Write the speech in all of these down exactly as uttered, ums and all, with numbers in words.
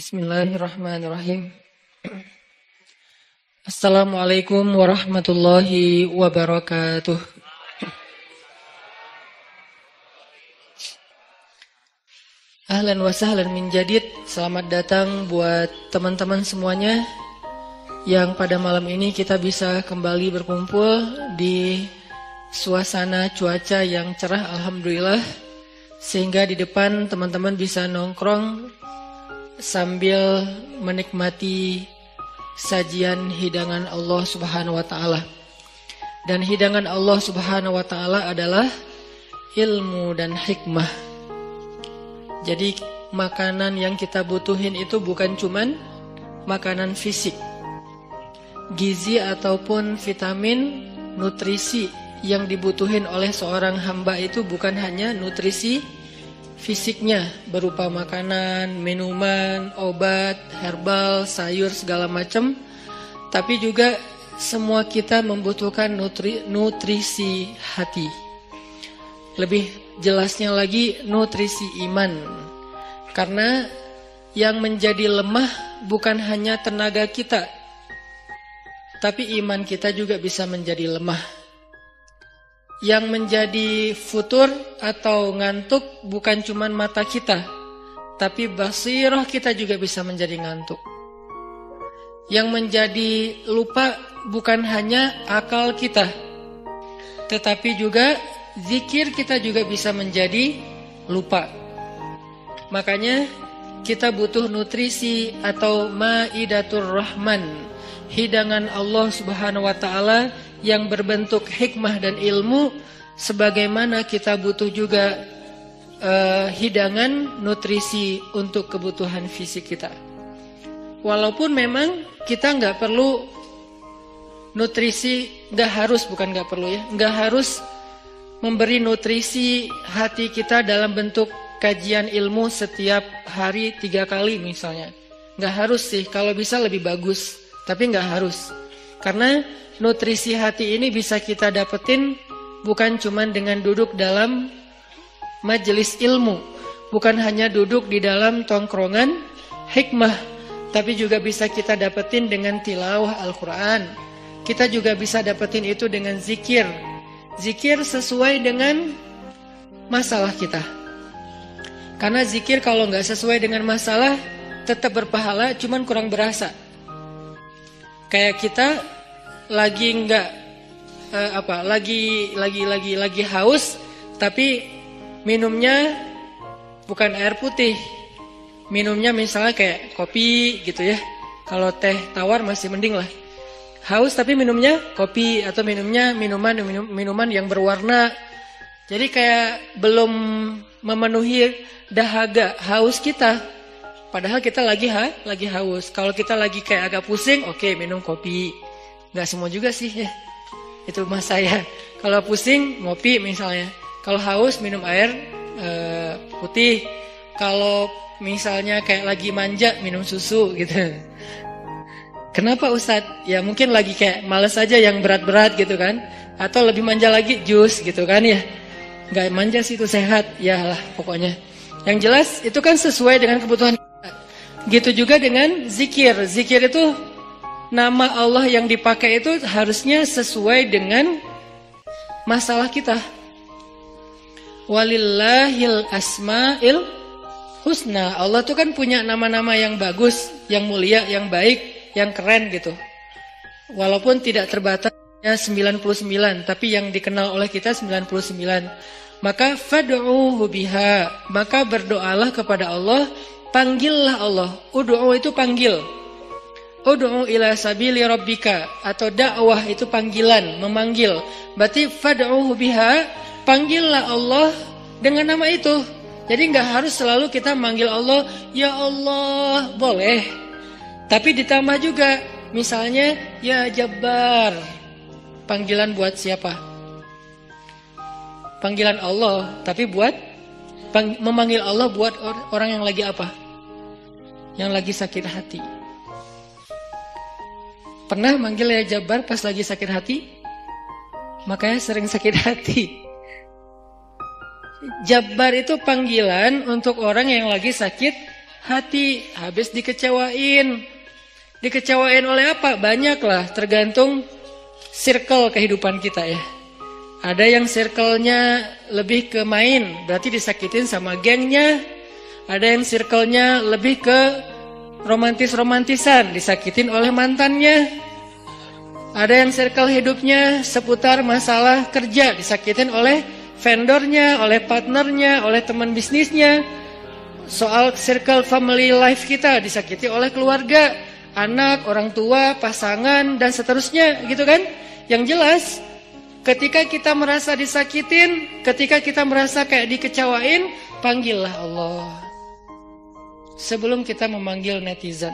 Bismillahirrahmanirrahim. Assalamualaikum warahmatullahi wabarakatuh. Ahlan wa sahlan min jadid. Selamat datang buat teman-teman semuanya yang pada malam ini kita bisa kembali berkumpul di suasana cuaca yang cerah, alhamdulillah, sehingga di depan teman-teman bisa nongkrong sambil menikmati sajian hidangan Allah Subhanahu wa taala. Dan hidangan Allah Subhanahu wa taala adalah ilmu dan hikmah. Jadi makanan yang kita butuhin itu bukan cuman makanan fisik. Gizi ataupun vitamin, nutrisi yang dibutuhin oleh seorang hamba itu bukan hanya nutrisi fisiknya berupa makanan, minuman, obat, herbal, sayur, segala macam, tapi juga semua kita membutuhkan nutri, nutrisi hati. Lebih jelasnya lagi nutrisi iman. Karena yang menjadi lemah bukan hanya tenaga kita, tapi iman kita juga bisa menjadi lemah. Yang menjadi futur atau ngantuk bukan cuma mata kita, tapi basirah kita juga bisa menjadi ngantuk. Yang menjadi lupa bukan hanya akal kita, tetapi juga zikir kita juga bisa menjadi lupa. Makanya kita butuh nutrisi atau maidatur rahman, hidangan Allah Subhanahu wa taala yang berbentuk hikmah dan ilmu, sebagaimana kita butuh juga uh, hidangan nutrisi untuk kebutuhan fisik kita. Walaupun memang kita nggak perlu nutrisi, nggak harus, bukan nggak perlu ya, nggak harus memberi nutrisi hati kita dalam bentuk kajian ilmu setiap hari tiga kali misalnya. Nggak harus sih, kalau bisa lebih bagus, tapi nggak harus. Karena nutrisi hati ini bisa kita dapetin bukan cuma dengan duduk dalam majelis ilmu, bukan hanya duduk di dalam tongkrongan hikmah, tapi juga bisa kita dapetin dengan tilawah Al-Quran. Kita juga bisa dapetin itu dengan zikir. Zikir sesuai dengan masalah kita. Karena zikir kalau nggak sesuai dengan masalah tetap berpahala, cuman kurang berasa. Kayak kita lagi nggak eh, apa lagi lagi lagi lagi haus, tapi minumnya bukan air putih, minumnya misalnya kayak kopi gitu ya. Kalau teh tawar masih mending lah. Haus tapi minumnya kopi atau minumnya minuman minum, minuman yang berwarna. Jadi kayak belum memenuhi dahaga haus kita. Padahal kita lagi ha, lagi haus. Kalau kita lagi kayak agak pusing, oke okay, minum kopi. Nggak semua juga sih ya. Itu mas saya. Kalau pusing ngopi misalnya. Kalau haus minum air e, putih. Kalau misalnya kayak lagi manja minum susu gitu. Kenapa Ustadz? Ya mungkin lagi kayak males aja yang berat-berat gitu kan. Atau lebih manja lagi jus gitu kan ya. Nggak manja sih itu sehat. Ya lah pokoknya. Yang jelas itu kan sesuai dengan kebutuhan kita. Gitu juga dengan zikir. Zikir itu nama Allah yang dipakai itu harusnya sesuai dengan masalah kita. Walillahil asma'il husna. Allah tuh kan punya nama-nama yang bagus, yang mulia, yang baik, yang keren gitu. Walaupun tidak terbatasnya sembilan puluh sembilan, tapi yang dikenal oleh kita sembilan puluh sembilan. Maka fad'uhu biha, maka berdoalah kepada Allah, panggillah Allah. Ud'u itu panggil. Ud'u ila sabili rabbika, atau dakwah itu panggilan, memanggil. Berarti fad'uhu biha, panggillah Allah dengan nama itu. Jadi nggak harus selalu kita manggil Allah, ya Allah, boleh. Tapi ditambah juga, misalnya ya Jabbar. Panggilan buat siapa? Panggilan Allah, tapi buat pang, memanggil Allah buat or, orang yang lagi apa? Yang lagi sakit hati. Pernah manggil ya Jabbar pas lagi sakit hati? Makanya sering sakit hati. Jabbar itu panggilan untuk orang yang lagi sakit hati, habis dikecewain. Dikecewain oleh apa? Banyak lah, tergantung circle kehidupan kita ya. Ada yang circle-nya lebih ke main, berarti disakitin sama gengnya. Ada yang circle-nya lebih ke romantis-romantisan, disakitin oleh mantannya. Ada yang circle hidupnya seputar masalah kerja, disakitin oleh vendornya, oleh partnernya, oleh teman bisnisnya. Soal circle family life kita, disakiti oleh keluarga, anak, orang tua, pasangan, dan seterusnya gitu kan. Yang jelas ketika kita merasa disakitin, ketika kita merasa kayak dikecewain, panggillah Allah sebelum kita memanggil netizen.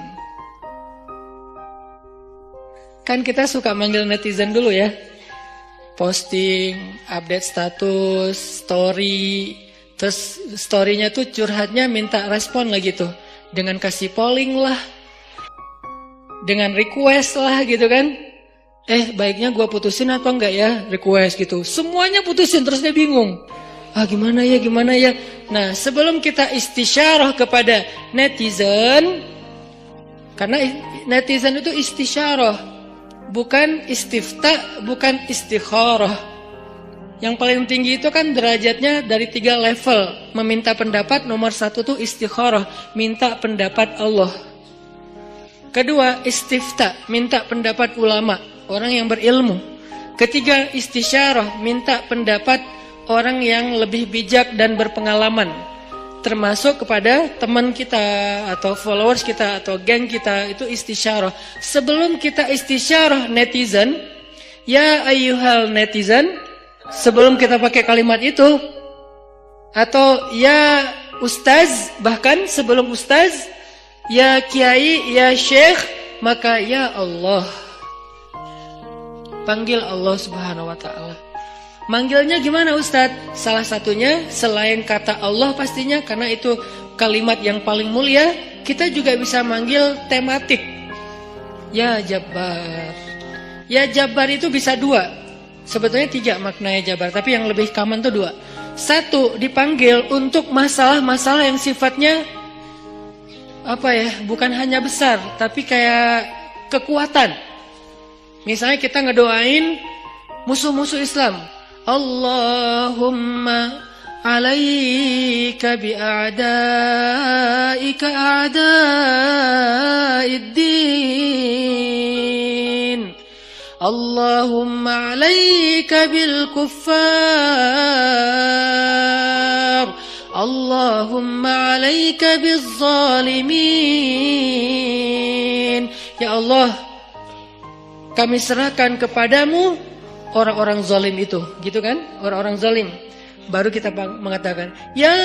Kan kita suka manggil netizen dulu ya. Posting, update status, story. Terus storynya tuh curhatnya minta respon lagi tuh. Dengan kasih polling lah. Dengan request lah gitu kan. Eh baiknya gua putusin atau enggak ya, request gitu. Semuanya putusin, terus dia bingung. Ah gimana ya, gimana ya. Nah sebelum kita istisyarah kepada netizen, karena netizen itu istisyarah, bukan istifta, bukan istikharah. Yang paling tinggi itu kan derajatnya dari tiga level. Meminta pendapat, nomor satu tuh istikharah, minta pendapat Allah. Kedua istifta, minta pendapat ulama, orang yang berilmu. Ketiga istisyarah, minta pendapat orang yang lebih bijak dan berpengalaman, termasuk kepada teman kita atau followers kita atau geng kita. Itu istisyarah. Sebelum kita istisyarah netizen, ya ayyuhal netizen, sebelum kita pakai kalimat itu, atau ya ustaz, bahkan sebelum ustaz, ya kiai, ya syekh, maka ya Allah. Panggil Allah subhanahu wa ta'ala. Manggilnya gimana Ustadz? Salah satunya selain kata Allah pastinya, karena itu kalimat yang paling mulia, kita juga bisa manggil tematik. Ya Jabbar. Ya Jabbar itu bisa dua. Sebetulnya tiga maknanya Jabbar, tapi yang lebih common itu dua. Satu, dipanggil untuk masalah-masalah yang sifatnya apa ya, bukan hanya besar, tapi kayak kekuatan. Misalnya kita ngedoain musuh-musuh Islam. Allahumma alaika bi'a'daika a'da'iddin. Allahumma alaika bil kuffar. Allahumma alaika biz zalimin. Ya Allah, kami serahkan kepadamu orang-orang zalim itu, gitu kan? Orang-orang zalim. Baru kita mengatakan, ya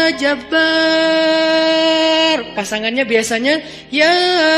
Jabbar. Pasangannya biasanya, ya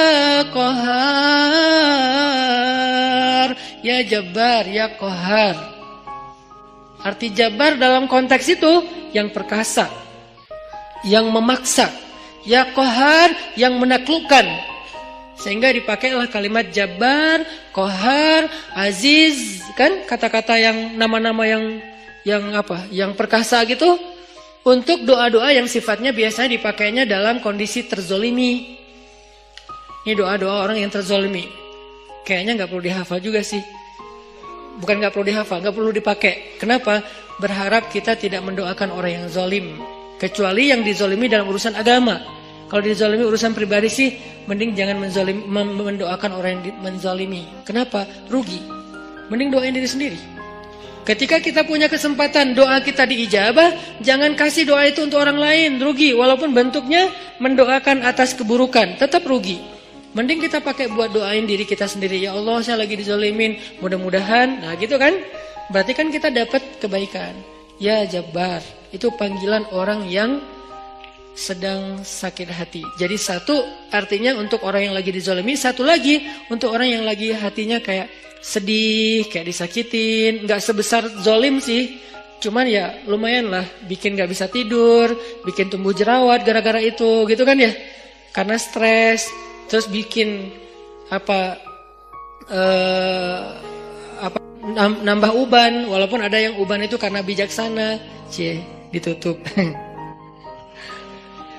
Qahar. Ya Jabbar, ya Qahar. Arti Jabbar dalam konteks itu, yang perkasa, yang memaksa. Ya Qahar, yang menaklukkan. Sehingga dipakailah kalimat Jabbar, Qahar, Aziz, kan kata-kata yang nama-nama yang yang apa? Yang perkasa gitu, untuk doa-doa yang sifatnya biasanya dipakainya dalam kondisi terzolimi. Ini doa-doa orang yang terzolimi. Kayaknya nggak perlu dihafal juga sih. Bukan nggak perlu dihafal, nggak perlu dipakai. Kenapa? Berharap kita tidak mendoakan orang yang zolim, kecuali yang dizolimi dalam urusan agama. Kalau dizalimi urusan pribadi sih, mending jangan menzalim, mendoakan orang yang menzalimi. Kenapa? Rugi. Mending doain diri sendiri. Ketika kita punya kesempatan doa kita diijabah, jangan kasih doa itu untuk orang lain. Rugi. Walaupun bentuknya mendoakan atas keburukan, tetap rugi. Mending kita pakai buat doain diri kita sendiri. Ya Allah, saya lagi dizalimin. Mudah-mudahan. Nah gitu kan. Berarti kan kita dapat kebaikan. Ya Jabbar. Itu panggilan orang yang sedang sakit hati. Jadi satu artinya untuk orang yang lagi dizalimi, satu lagi untuk orang yang lagi hatinya kayak sedih, kayak disakitin. Nggak sebesar zalim sih, cuman ya lumayan lah, bikin nggak bisa tidur, bikin tumbuh jerawat gara-gara itu, gitu kan ya? Karena stres, terus bikin apa eh, apa nambah uban, walaupun ada yang uban itu karena bijaksana, cie ditutup.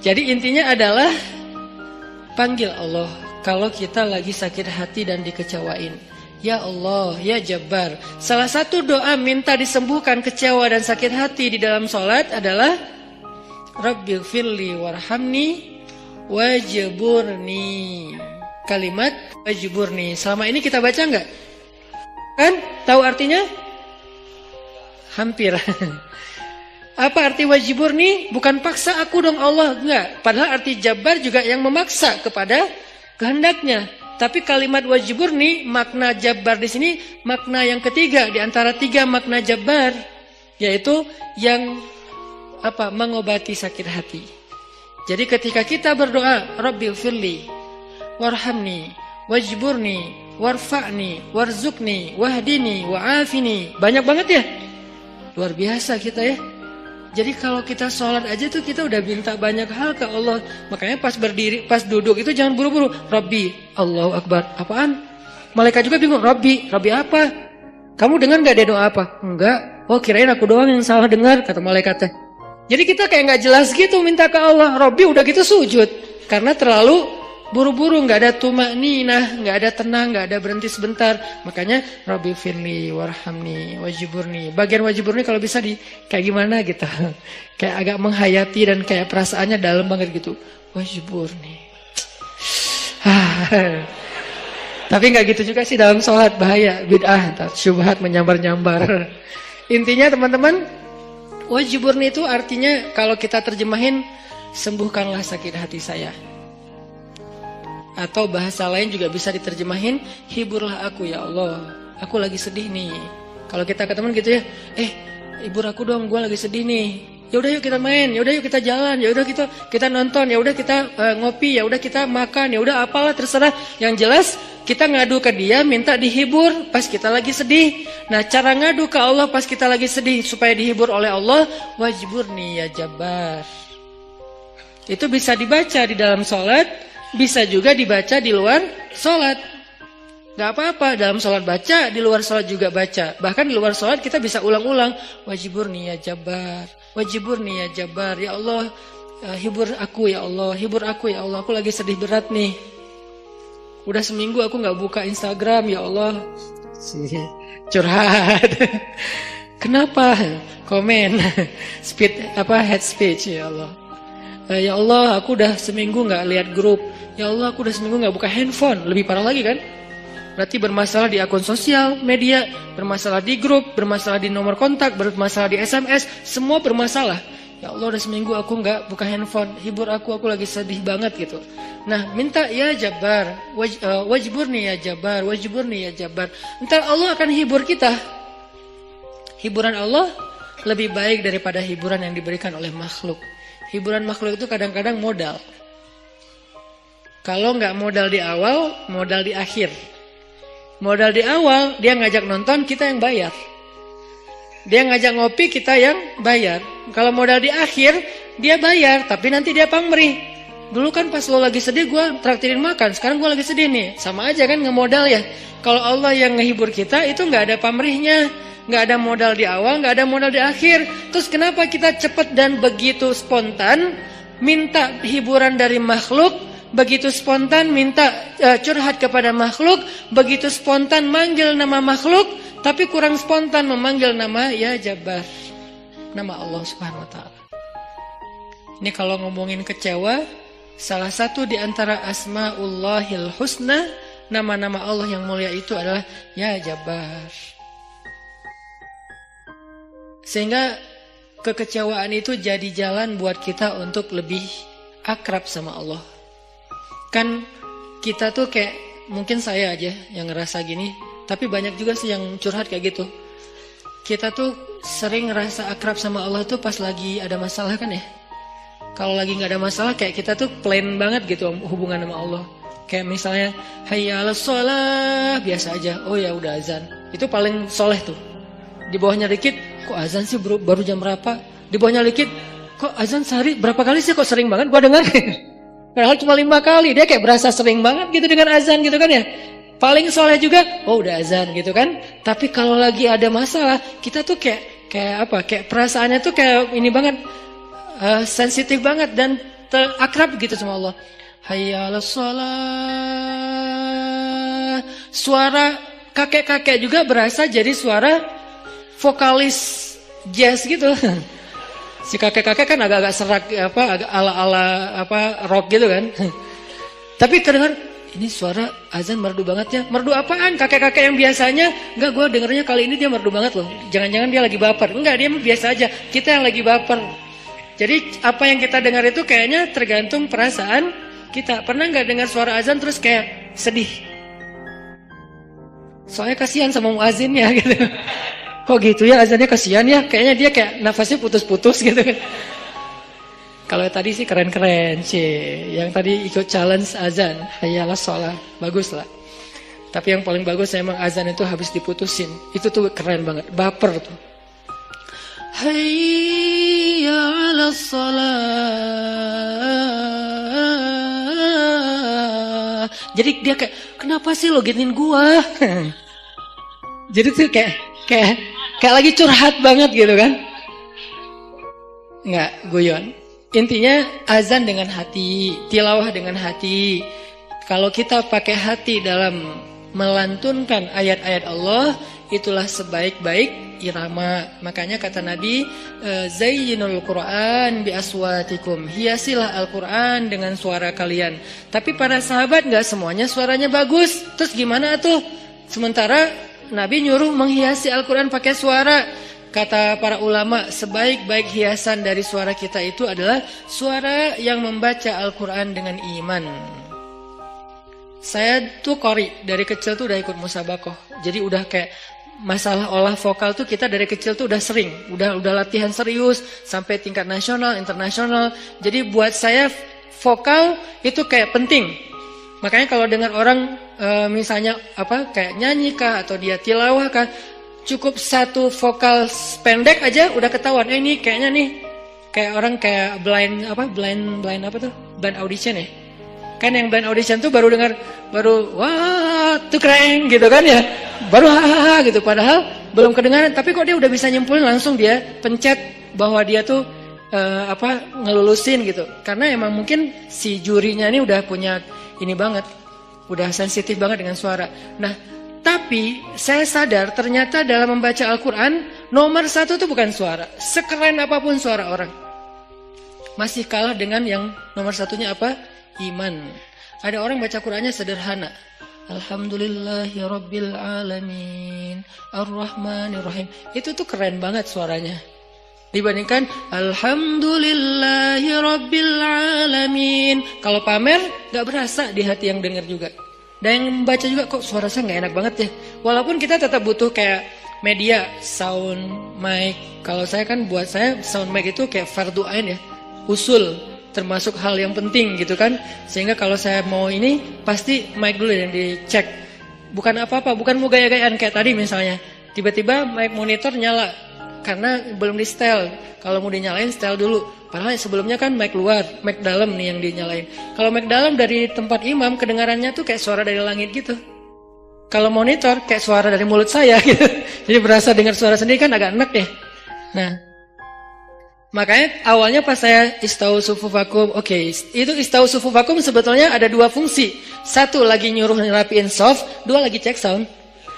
Jadi intinya adalah panggil Allah kalau kita lagi sakit hati dan dikecewain. Ya Allah, ya Jabbar. Salah satu doa minta disembuhkan kecewa dan sakit hati di dalam sholat adalah Rabbighfirli warhamni wajburni. Kalimat wajburni. Selama ini kita baca enggak? Kan? Tahu artinya? Hampir. Apa arti wajburni? Bukan paksa aku dong Allah, enggak. Padahal arti Jabbar juga yang memaksa kepada kehendaknya. Tapi kalimat wajburni, makna Jabbar di sini makna yang ketiga di antara tiga makna Jabbar, yaitu yang apa? Mengobati sakit hati. Jadi ketika kita berdoa, Rabbighfirli warhamni wajburni warfa'ni warzuqni wahdini wa'afini. Banyak banget ya. Luar biasa kita ya. Jadi kalau kita sholat aja tuh kita udah minta banyak hal ke Allah. Makanya pas berdiri, pas duduk itu jangan buru-buru. Rabbi, Allahu Akbar. Apaan? Malaikat juga bingung. Rabbi, Rabbi apa? Kamu dengar gak dia doa apa? Enggak. Oh kirain aku doang yang salah dengar, kata malaikatnya. Jadi kita kayak gak jelas gitu minta ke Allah. Rabbi udah gitu sujud. Karena terlalu buru-buru, nggak ada tumakninah, nggak ada tenang, nggak ada berhenti sebentar. Makanya Rabbighfirli warhamni wajburni. Bagian wajburni kalau bisa di kayak gimana gitu, kayak agak menghayati dan kayak perasaannya dalam banget gitu. Wajburni. Tapi nggak gitu juga sih dalam sholat, bahaya, bid'ah, syubhat menyambar-nyambar. Intinya teman-teman, wajburni itu artinya kalau kita terjemahin, sembuhkanlah sakit hati saya. Atau bahasa lain juga bisa diterjemahin, hiburlah aku ya Allah, aku lagi sedih nih. Kalau kita ke teman gitu ya, eh hibur aku dong, gue lagi sedih nih. Ya udah yuk kita main, ya udah yuk kita jalan, ya udah kita kita nonton, ya udah kita uh, ngopi, ya udah kita makan, ya udah apalah terserah. Yang jelas kita ngadu ke dia minta dihibur pas kita lagi sedih. Nah cara ngadu ke Allah pas kita lagi sedih supaya dihibur oleh Allah, wajburni ya Jabbar. Itu bisa dibaca di dalam sholat. Bisa juga dibaca di luar sholat. Gak apa-apa, dalam sholat baca, di luar sholat juga baca. Bahkan di luar sholat kita bisa ulang-ulang. Wajburni ya Jabbar, wajburni ya Jabbar. Ya Allah, uh, hibur aku ya Allah, hibur aku ya Allah. Aku lagi sedih berat nih. Udah seminggu aku gak buka Instagram ya Allah. Curhat. Kenapa? Komen. Speed apa head speech ya Allah. Ya Allah, aku udah seminggu gak lihat grup. Ya Allah, aku udah seminggu gak buka handphone. Lebih parah lagi kan? Berarti bermasalah di akun sosial media, bermasalah di grup, bermasalah di nomor kontak, bermasalah di S M S. Semua bermasalah. Ya Allah, udah seminggu aku gak buka handphone. Hibur aku, aku lagi sedih banget gitu. Nah, minta ya Jabbar, waj, uh, wajburni ya Jabbar, wajburni ya Jabbar. Ntar Allah akan hibur kita. Hiburan Allah lebih baik daripada hiburan yang diberikan oleh makhluk. Hiburan makhluk itu kadang-kadang modal. Kalau nggak modal di awal, modal di akhir. Modal di awal, dia ngajak nonton, kita yang bayar. Dia ngajak ngopi, kita yang bayar. Kalau modal di akhir, dia bayar, tapi nanti dia pamrih. Dulu kan pas lo lagi sedih, gue traktirin makan. Sekarang gue lagi sedih nih. Sama aja kan ngemodal ya. Kalau Allah yang ngehibur kita, itu nggak ada pamrihnya. Nggak ada modal di awal, nggak ada modal di akhir. Terus kenapa kita cepat dan begitu spontan minta hiburan dari makhluk, begitu spontan minta uh, curhat kepada makhluk, begitu spontan manggil nama makhluk, tapi kurang spontan memanggil nama ya Jabbar, nama Allah Subhanahu Wa Taala. Ini kalau ngomongin kecewa, salah satu di antara Asmaullahil Husna, nama-nama Allah yang mulia itu adalah ya Jabbar. Sehingga kekecewaan itu jadi jalan buat kita untuk lebih akrab sama Allah. Kan kita tuh kayak, mungkin saya aja yang ngerasa gini, tapi banyak juga sih yang curhat kayak gitu. Kita tuh sering ngerasa akrab sama Allah tuh pas lagi ada masalah kan ya. Kalau lagi gak ada masalah kayak kita tuh plain banget gitu hubungan sama Allah. Kayak misalnya hayya 'alas shalah, biasa aja, oh ya udah azan. Itu paling soleh tuh. Di bawahnya dikit, kok azan sih baru, baru jam berapa? Di bawahnya dikit, kok azan sehari berapa kali sih, kok sering banget gua dengar. Padahal cuma lima kali, dia kayak berasa sering banget gitu dengan azan gitu kan ya. Paling soleh juga, oh udah azan gitu kan. Tapi kalau lagi ada masalah, kita tuh kayak kayak apa? Kayak perasaannya tuh kayak ini banget, uh, sensitif banget dan akrab gitu sama Allah. Hayya 'alas shalah. Suara kakek-kakek juga berasa jadi suara vokalis jazz gitu. Si kakek-kakek kan agak-agak serak apa agak ala-ala apa rock gitu kan. Tapi kedengar ini suara azan merdu banget ya. Merdu apaan? Kakek-kakek yang biasanya enggak, gue dengernya kali ini dia merdu banget loh. Jangan-jangan dia lagi baper. Enggak, dia biasa aja. Kita yang lagi baper. Jadi apa yang kita dengar itu kayaknya tergantung perasaan kita. Pernah nggak dengar suara azan terus kayak sedih? Soalnya kasihan sama muazinnya gitu. Kok gitu ya azannya kasihan ya? Kayaknya dia kayak nafasnya putus-putus gitu kan. Kalau tadi sih keren-keren sih. Yang tadi ikut challenge azan, hayalah sholat, bagus lah. Tapi yang paling bagus emang azan itu habis diputusin. Itu tuh keren banget, baper tuh. Hayalah sholat. Jadi dia kayak, kenapa sih lo giniin gua? Jadi tuh kayak kayak kayak lagi curhat banget gitu kan? Enggak, guyon. Intinya azan dengan hati, tilawah dengan hati. Kalau kita pakai hati dalam melantunkan ayat-ayat Allah, itulah sebaik-baik irama. Makanya kata Nabi, zayyinul Qur'an bi aswatikum. Hiasilah Al-Qur'an dengan suara kalian. Tapi para sahabat enggak semuanya suaranya bagus. Terus gimana tuh? Sementara Nabi nyuruh menghiasi Al-Qur'an pakai suara. Kata para ulama, sebaik-baik hiasan dari suara kita itu adalah suara yang membaca Al-Quran dengan iman. Saya tuh qori, dari kecil tuh udah ikut musabakoh. Jadi udah kayak masalah olah vokal tuh kita dari kecil tuh udah sering. Udah udah latihan serius sampai tingkat nasional, internasional. Jadi buat saya vokal itu kayak penting. Makanya kalau dengar orang e, misalnya apa kayak nyanyi kah atau dia tilawah kah, cukup satu vokal pendek aja udah ketahuan. Eh ini kayaknya nih kayak orang kayak blind apa blind blind apa tuh blind audition ya. Kan yang blind audition tuh baru dengar baru wah tuh keren gitu kan ya. Baru hahaha gitu padahal belum kedengaran. Tapi kok dia udah bisa nyimpulin langsung dia pencet bahwa dia tuh uh, apa ngelulusin gitu. Karena emang mungkin si jurinya ini udah punya ini banget, udah sensitif banget dengan suara. Nah. Tapi saya sadar ternyata dalam membaca Al-Quran nomor satu itu bukan suara. Sekeren apapun suara orang, masih kalah dengan yang nomor satunya apa? Iman. Ada orang baca Qurannya sederhana. Alhamdulillahirabbil alamin Ar-Rahmanirrahim. Itu tuh keren banget suaranya. Dibandingkan Alhamdulillahirabbil alamin. Kalau pamer gak berasa di hati yang dengar juga. Dan yang membaca juga kok suara saya gak enak banget ya. Walaupun kita tetap butuh kayak media, sound, mic. Kalau saya kan buat saya sound mic itu kayak fardu ain ya. Usul, termasuk hal yang penting gitu kan. Sehingga kalau saya mau ini pasti mic dulu yang dicek. Bukan apa-apa, bukan mau gaya-gayaan kayak tadi misalnya. Tiba-tiba mic monitor nyala karena belum di setel. Kalau mau dinyalain setel dulu. Padahal sebelumnya kan mic luar, mic dalam nih yang dinyalain. Kalau mic dalam dari tempat imam kedengarannya tuh kayak suara dari langit gitu. Kalau monitor kayak suara dari mulut saya gitu. Jadi berasa dengar suara sendiri kan agak enak ya. Nah, makanya awalnya pas saya istau sufufakum, oke, okay, itu istau sufufakum sebetulnya ada dua fungsi. Satu lagi nyuruh ngerapiin soft, dua lagi cek sound.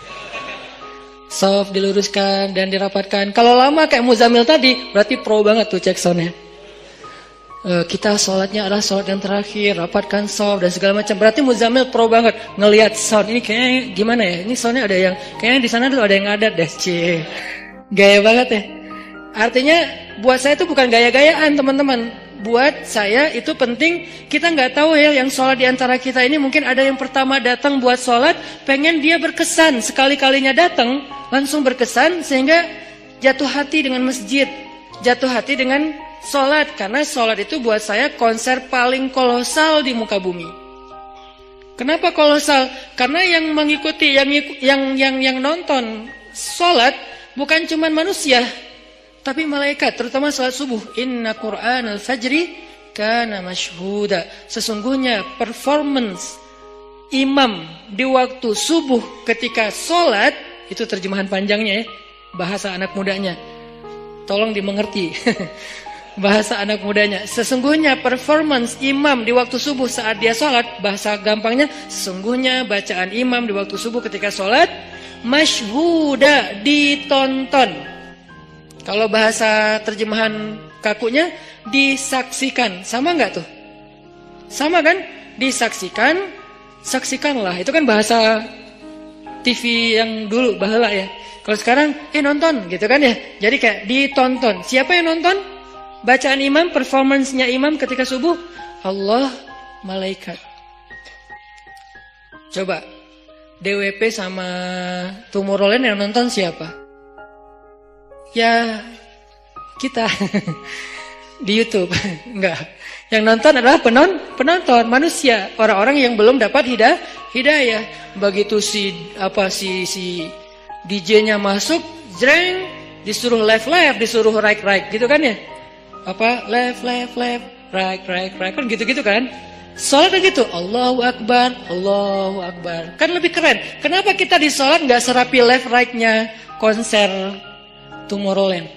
Soft diluruskan dan dirapatkan. Kalau lama kayak Muzamil tadi, berarti pro banget tuh cek soundnya. Uh, kita sholatnya adalah sholat yang terakhir, rapatkan soft dan segala macam. Berarti Muzamil pro banget ngelihat sound ini kayaknya gimana ya? Ini soundnya ada yang kayaknya di sana tuh ada yang ngadat deh, cie. Gaya banget ya. Artinya buat saya itu bukan gaya-gayaan teman-teman. Buat saya itu penting. Kita nggak tahu ya yang sholat di antara kita ini mungkin ada yang pertama datang buat sholat, pengen dia berkesan sekali-kalinya datang langsung berkesan sehingga jatuh hati dengan masjid, jatuh hati dengan sholat, karena sholat itu buat saya konser paling kolosal di muka bumi. Kenapa kolosal? Karena yang mengikuti, yang yang yang yang nonton sholat bukan cuma manusia, tapi malaikat, terutama sholat subuh. Inna Qur'anal fajri kana mashhuda. Sesungguhnya performance imam di waktu subuh ketika sholat, itu terjemahan panjangnya ya, bahasa anak mudanya. Tolong dimengerti. bahasa anak mudanya. Sesungguhnya performance imam di waktu subuh saat dia sholat, bahasa gampangnya, sesungguhnya bacaan imam di waktu subuh ketika sholat, masyhuda, ditonton. Kalau bahasa terjemahan kakunya, disaksikan. Sama nggak tuh? Sama kan? Disaksikan, saksikanlah. Itu kan bahasa T V yang dulu, bahala ya. Kalau sekarang, eh nonton gitu kan ya. Jadi kayak ditonton. Siapa yang nonton? Bacaan imam, performance-nya imam ketika subuh. Allah, malaikat. Coba, D W P sama Tomorrowland yang nonton siapa? Ya, kita. Di YouTube. Enggak. Yang nonton adalah penon, penonton, manusia. Orang-orang yang belum dapat hidayah. hidayah. Begitu si, apa, si, si... D J-nya masuk, jreng, disuruh left left, disuruh right right, gitu kan ya? Apa left left left, right right right, kan gitu-gitu kan? Sholat kan gitu, Allahu Akbar, Allahu Akbar, kan lebih keren. Kenapa kita di sholat nggak serapi left right-nya konser Tomorrowland?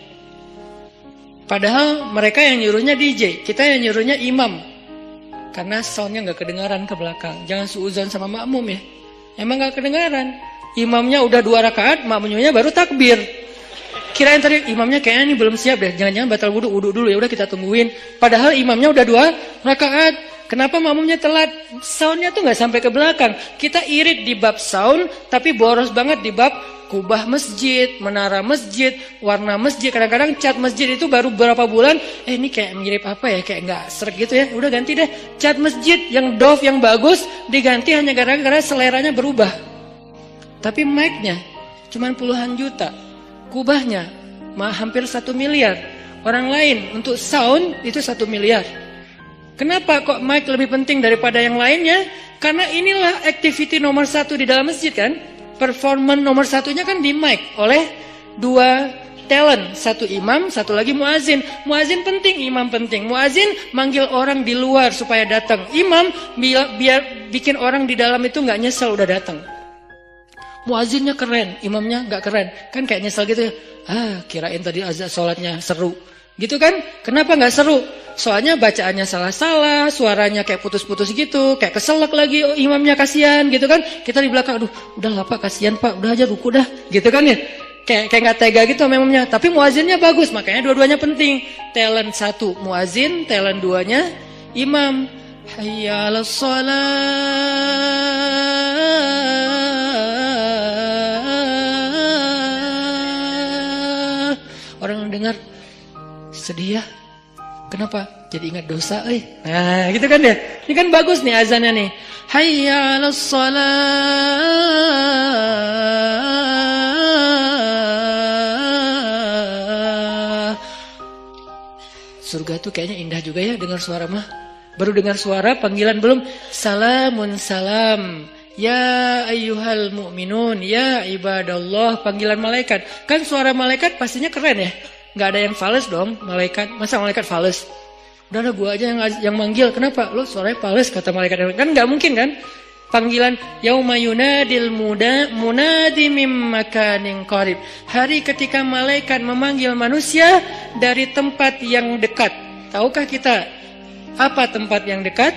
Padahal mereka yang nyuruhnya D J, kita yang nyuruhnya imam, karena soundnya nggak kedengaran ke belakang. Jangan suuzon sama makmum ya, emang nggak kedengaran. Imamnya udah dua rakaat, makmumnya baru takbir. Kirain tadi imamnya kayaknya ini belum siap deh, jangan-jangan batal wudu, wudu dulu ya udah kita tungguin. Padahal imamnya udah dua rakaat. Kenapa makmumnya telat? Soundnya tuh nggak sampai ke belakang. Kita irit di bab sound, tapi boros banget di bab kubah masjid, menara masjid, warna masjid. Kadang-kadang cat masjid itu baru beberapa bulan, eh ini kayak mirip apa ya, kayak nggak sreg gitu ya. Udah ganti deh, cat masjid yang doff yang bagus diganti hanya gara-gara seleranya berubah. Tapi mic-nya cuma puluhan juta, kubahnya mah hampir satu miliar. Orang lain untuk sound itu satu miliar. Kenapa kok mic lebih penting daripada yang lainnya? Karena inilah activity nomor satu di dalam masjid kan. Performance nomor satunya kan di mic oleh dua talent, satu imam, satu lagi muazin. Muazin penting, imam penting. Muazin manggil orang di luar supaya datang. Imam biar, biar bikin orang di dalam itu nggak nyesel udah datang. Muazinnya keren, imamnya nggak keren, kan kayak nyesel gitu ya. Ah, kirain tadi azan sholatnya seru, gitu kan? Kenapa nggak seru? Soalnya bacaannya salah-salah, suaranya kayak putus-putus gitu, kayak keselak lagi. Oh, imamnya kasihan, gitu kan? Kita di belakang, aduh, udah lah pak, kasihan pak, udah aja ruku dah, gitu kan ya? Kayak kayak nggak tega gitu sama imamnya. Tapi muazinnya bagus, makanya dua-duanya penting. Talent satu muazin, talent duanya imam. Hayya 'alas shalah. Orang dengar sedih ya. Kenapa? Jadi ingat dosa, eh. Nah, gitu kan ya. Ini kan bagus nih azannya nih. Hayya 'alas shalah. Surga tuh kayaknya indah juga ya dengar suara mah. Baru dengar suara, panggilan belum. Salamun salam. Ya ayyuhal mu'minun. Ya ibadallah. Panggilan malaikat. Kan suara malaikat pastinya keren ya. Gak ada yang fales dong malaikat. Masa malaikat fales? Udah lah gua aja yang, yang manggil. Kenapa? Lo suaranya fales kata malaikat. Kan gak mungkin kan. Panggilan yauma yunadil muda munadi mim makanin qarib. Hari ketika malaikat memanggil manusia dari tempat yang dekat. Tahukah kita apa tempat yang dekat?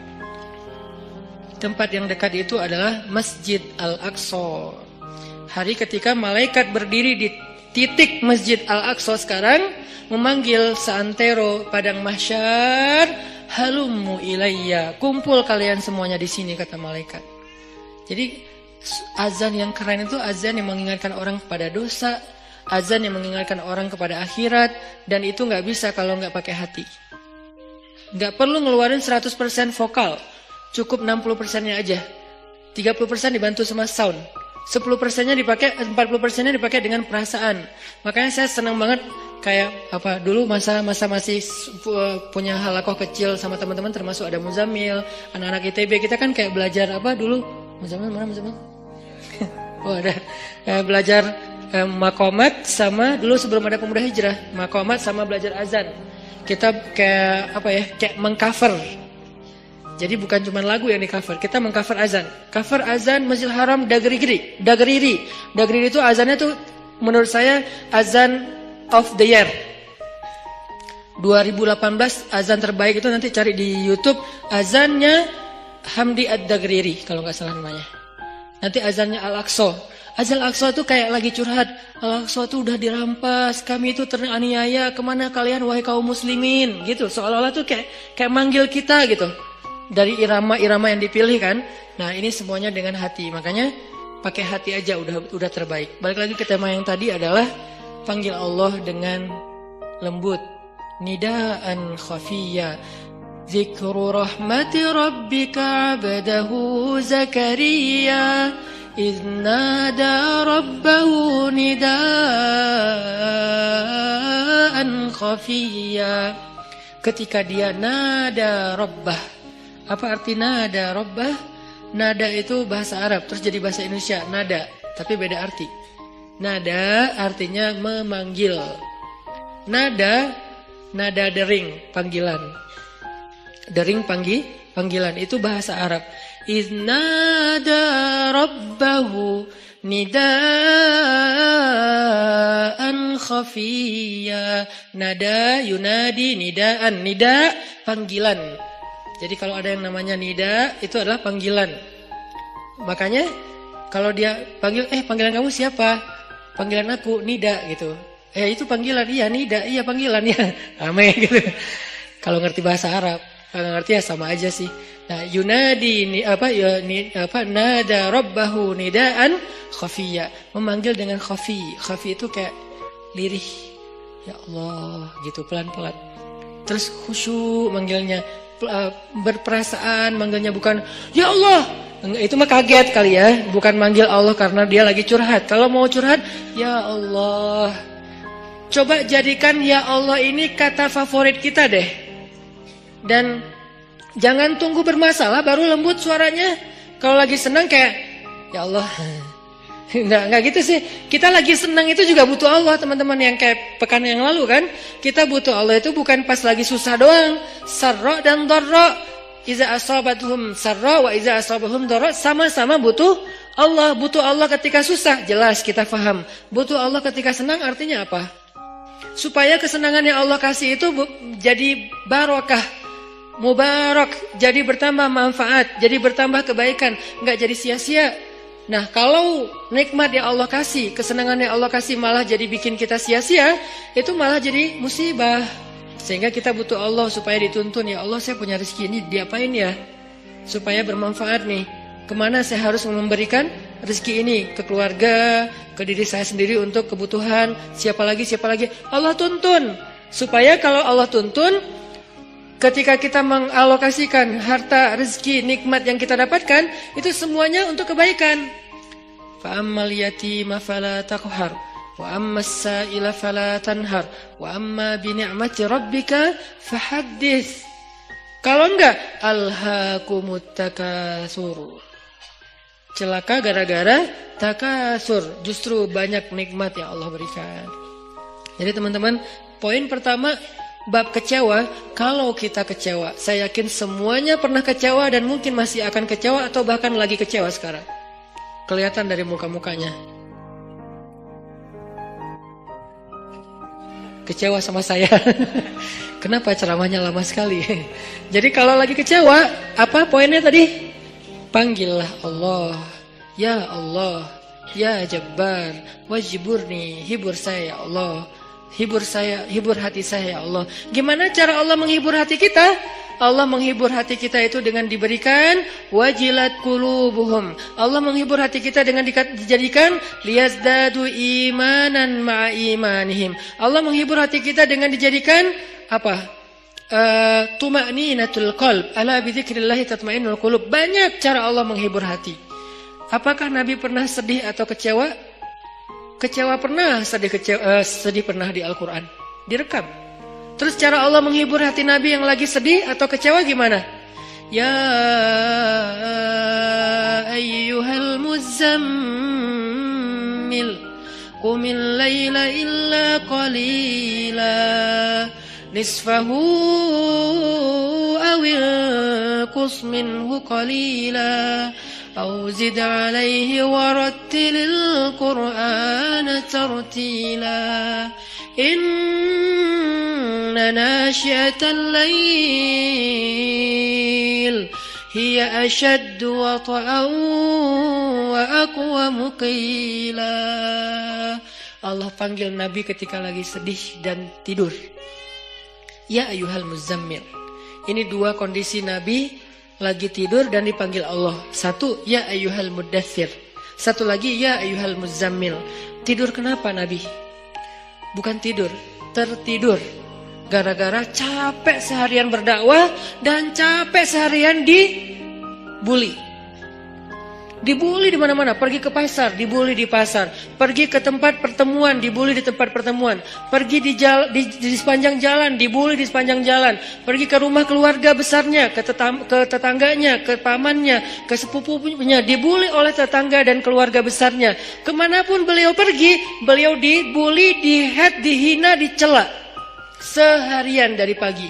Tempat yang dekat itu adalah Masjid Al-Aqsa. Hari ketika malaikat berdiri di titik Masjid Al-Aqsa sekarang, memanggil seantero padang mahsyar, halummu ilayya, kumpul kalian semuanya di sini kata malaikat. Jadi azan yang keren itu azan yang mengingatkan orang kepada dosa, azan yang mengingatkan orang kepada akhirat, dan itu nggak bisa kalau nggak pakai hati. Nggak perlu ngeluarin seratus persen vokal, cukup enam puluh persennya aja. tiga puluh persen dibantu sama sound, sepuluh persennya dipakai, empat puluh persennya dipakai dengan perasaan. Makanya saya senang banget kayak apa dulu masa-masa masih punya halakoh kecil sama teman-teman, termasuk ada Muzammil, anak-anak I T B, kita kan kayak belajar apa dulu? Muzammil mana Muzammil? Oh ada eh, belajar eh, makomat sama dulu sebelum ada pemuda hijrah, makomat sama belajar azan. Kita kayak apa ya, kayak mengcover. Jadi bukan cuma lagu yang di cover, kita mengcover azan. Cover azan Masjidil Haram Dagriri, Dagriri. Dagriri itu azannya tuh menurut saya azan of the year. dua ribu delapan belas azan terbaik itu nanti cari di YouTube, azannya Hamdi Ad-Dagriri kalau nggak salah namanya. Nanti azannya Al-Aqsa. Azan Al-Aqsa itu kayak lagi curhat. Al-Aqsa itu udah dirampas, kami itu teraniaya, kemana kalian wahai kaum muslimin, gitu. Seolah-olah tuh kayak kayak manggil kita gitu. Dari irama-irama yang dipilih kan. Nah, ini semuanya dengan hati. Makanya pakai hati aja udah udah terbaik. Balik lagi ke tema yang tadi adalah panggil Allah dengan lembut. Nidaan khafiyya. Zikru rahmati rabbika abdahu Zakaria idh nada rabbahu nidaan khafiyya. Ketika dia nada rabbah. Apa arti nada rabbah? Nada itu bahasa Arab, terus jadi bahasa Indonesia, nada, tapi beda arti. Nada artinya memanggil. Nada, nada dering, panggilan. Dering panggi, panggilan itu bahasa Arab. Iznada rabbahu nidaan khafiyya. Nada yunadi nidaan. Nida panggilan. Jadi kalau ada yang namanya nida itu adalah panggilan. Makanya kalau dia panggil, eh panggilan kamu siapa? Panggilan aku nida gitu. Eh itu panggilan, iya nida, iya panggilan ya. Ame gitu. Kalau ngerti bahasa Arab. Kalau ngerti ya sama aja sih. Nah, yunadi ni apa ya ni, apa nada rabbahu nidaan khafiyya, memanggil dengan khafi. Khafi itu kayak lirih. Ya Allah, gitu pelan-pelan. Terus khusyuk manggilnya, berperasaan manggilnya, bukan ya Allah. Itu mah kaget kali ya, bukan manggil Allah karena dia lagi curhat. Kalau mau curhat, ya Allah. Coba jadikan ya Allah ini kata favorit kita deh. Dan jangan tunggu bermasalah baru lembut suaranya. Kalau lagi senang kayak ya Allah. Enggak, enggak gitu sih. Kita lagi senang itu juga butuh Allah, teman-teman, yang kayak pekan yang lalu kan. Kita butuh Allah itu bukan pas lagi susah doang. Sarra dan dharra. Iza asabatuhum sarra wa iza asabahum dharra, sama-sama butuh Allah. Butuh Allah ketika susah, jelas kita paham. Butuh Allah ketika senang artinya apa? Supaya kesenangan yang Allah kasih itu jadi barokah. Mubarak, jadi bertambah manfaat, jadi bertambah kebaikan, enggak jadi sia-sia. Nah, kalau nikmat yang Allah kasih, kesenangan yang Allah kasih malah jadi bikin kita sia-sia, itu malah jadi musibah. Sehingga kita butuh Allah supaya dituntun, ya Allah saya punya rezeki ini, diapain ya? Supaya bermanfaat nih. Kemana saya harus memberikan rezeki ini? Ke keluarga, ke diri saya sendiri untuk kebutuhan, siapa lagi, siapa lagi. Allah tuntun. Supaya kalau Allah tuntun, ketika kita mengalokasikan harta, rezeki, nikmat yang kita dapatkan, itu semuanya untuk kebaikan. Fa ammal yatima fala taqhar, wa ammas sa'ila fala tanhar, wa amma bi ni'mati rabbika fahaddits. Kalau enggak, alhaakumut takatsur. Celaka gara-gara takasur, justru banyak nikmat yang Allah berikan. Jadi teman-teman, poin pertama, bab kecewa, kalau kita kecewa, saya yakin semuanya pernah kecewa dan mungkin masih akan kecewa atau bahkan lagi kecewa sekarang. Kelihatan dari muka-mukanya. Kecewa sama saya. Kenapa ceramahnya lama sekali? Jadi kalau lagi kecewa, apa poinnya tadi? Panggillah Allah. Ya Allah, ya Jabbar, wajiburni, hibur saya ya Allah. Hibur saya, hibur hati saya ya Allah. Gimana cara Allah menghibur hati kita? Allah menghibur hati kita itu dengan diberikan wajilat qulubuhum. Allah menghibur hati kita dengan dijadikan liyazdadu imanan ma'a imanihim. Allah menghibur hati kita dengan dijadikan apa? Uh, tuma'ninatul qalb. Ala bidzikrillah tatma'innul qulub. Banyak cara Allah menghibur hati. Apakah Nabi pernah sedih atau kecewa? Kecewa pernah, sedih kecewa, uh, sedih pernah di Al-Quran, direkam. Terus cara Allah menghibur hati Nabi yang lagi sedih atau kecewa gimana? Ya ayyuhal muzammil qumil laila illa qalila nisfahu awil qus minhu qalila أو زد عليه ورتل القرآن ترتيلا إن nasyiatal lail hiya ashaddu wata'an wa aqwamu qila. Allah panggil Nabi ketika lagi sedih dan tidur. Ya ayyuhal muzammil. Ini dua kondisi Nabi lagi tidur dan dipanggil Allah. Satu, ya ayyuhal muddathir. Satu lagi, ya ayyuhal muzammil. Tidur kenapa Nabi? Bukan tidur, tertidur. Gara-gara capek seharian berdakwah dan capek seharian dibully. Dibully di mana-mana, pergi ke pasar, dibully di pasar, pergi ke tempat pertemuan, dibully di tempat pertemuan, pergi di, jala, di, di sepanjang jalan, dibully di sepanjang jalan, pergi ke rumah keluarga besarnya, ke, tetam, ke tetangganya, ke pamannya, ke sepupunya, dibully oleh tetangga dan keluarga besarnya. Kemanapun beliau pergi, beliau dibully, dihat, dihina, dicela. Seharian dari pagi.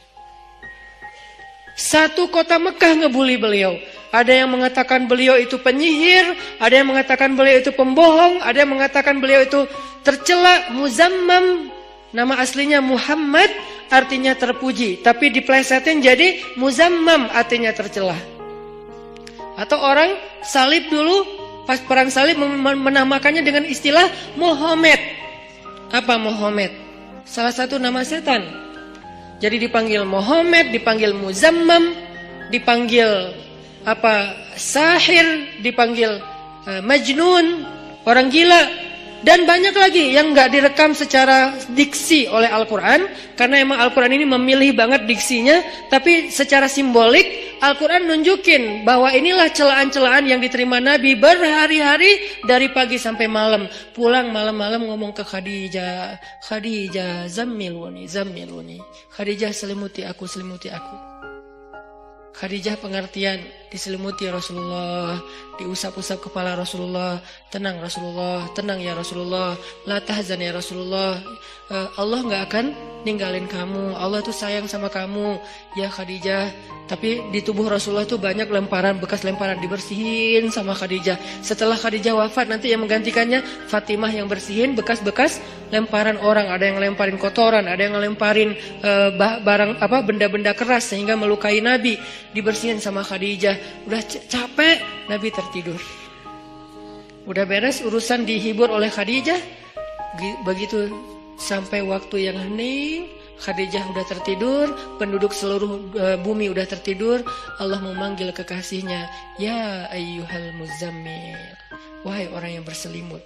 Satu kota Mekah ngebully beliau. Ada yang mengatakan beliau itu penyihir, ada yang mengatakan beliau itu pembohong, ada yang mengatakan beliau itu tercela. Muzammam, nama aslinya Muhammad, artinya terpuji, tapi diplesetin jadi Muzammam, artinya tercela. Atau orang salib dulu, pas perang salib menamakannya dengan istilah Muhammad. Apa Muhammad? Salah satu nama setan. Jadi dipanggil Muhammad, dipanggil Muzammam, dipanggil apa sahir, dipanggil uh, majnun, orang gila, dan banyak lagi yang nggak direkam secara diksi oleh Al-Quran, karena emang Al-Quran ini memilih banget diksinya, tapi secara simbolik Al-Quran nunjukin bahwa inilah celaan-celaan yang diterima Nabi berhari-hari dari pagi sampai malam. Pulang malam-malam ngomong ke Khadijah, Khadijah zammiluni, zammiluni, Khadijah selimuti aku, selimuti aku. Khadijah pengertian, diselimuti Rasulullah, diusap-usap kepala Rasulullah, tenang Rasulullah, tenang ya Rasulullah, la tahzan ya Rasulullah, uh, Allah gak akan ninggalin kamu, Allah tuh sayang sama kamu, ya Khadijah. Tapi di tubuh Rasulullah tuh banyak lemparan, bekas lemparan, dibersihin sama Khadijah. Setelah Khadijah wafat, nanti yang menggantikannya Fatimah yang bersihin bekas-bekas lemparan orang. Ada yang lemparin kotoran, ada yang lemparin uh, barang apa benda-benda keras sehingga melukai Nabi. Dibersihin sama Khadijah. Udah capek, Nabi tertidur. Udah beres urusan dihibur oleh Khadijah. Begitu sampai waktu yang hening, Khadijah udah tertidur, penduduk seluruh uh, bumi udah tertidur. Allah memanggil kekasihnya, ya ayyuhal muzammil, wahai orang yang berselimut.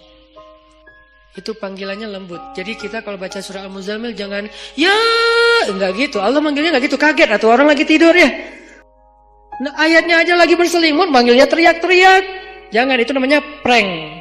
Itu panggilannya lembut. Jadi kita kalau baca surah Al-Muzammil jangan ya, enggak gitu. Allah manggilnya enggak gitu, kaget atau orang lagi tidur ya. Nah, ayatnya aja lagi berselimut, manggilnya teriak-teriak. Jangan, itu namanya prank.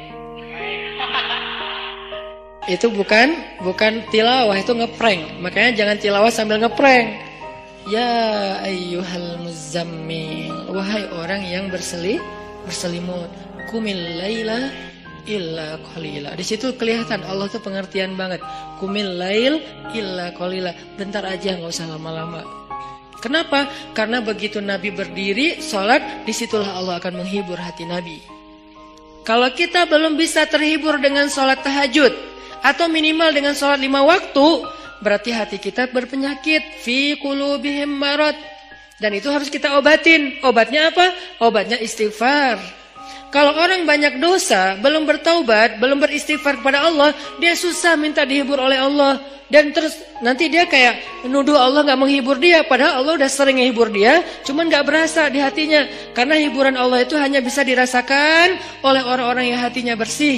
Itu bukan bukan tilawah, itu ngeprank. Makanya jangan tilawah sambil ngeprank. Ya ayyuhal muzammil, wahai orang yang berseli berselimut, kumil laila illa qalila. Di situ kelihatan Allah tuh pengertian banget. Kumil lail illa qalila. Bentar aja, nggak usah lama-lama. Kenapa? Karena begitu Nabi berdiri sholat, disitulah Allah akan menghibur hati Nabi. Kalau kita belum bisa terhibur dengan sholat tahajud, atau minimal dengan sholat lima waktu, berarti hati kita berpenyakit. Fi qulubihim marad. Dan itu harus kita obatin. Obatnya apa? Obatnya istighfar. Kalau orang banyak dosa, belum bertaubat, belum beristighfar kepada Allah, dia susah minta dihibur oleh Allah. Dan terus nanti dia kayak menuduh Allah gak menghibur dia, padahal Allah udah sering menghibur dia, cuman gak berasa di hatinya. Karena hiburan Allah itu hanya bisa dirasakan oleh orang-orang yang hatinya bersih.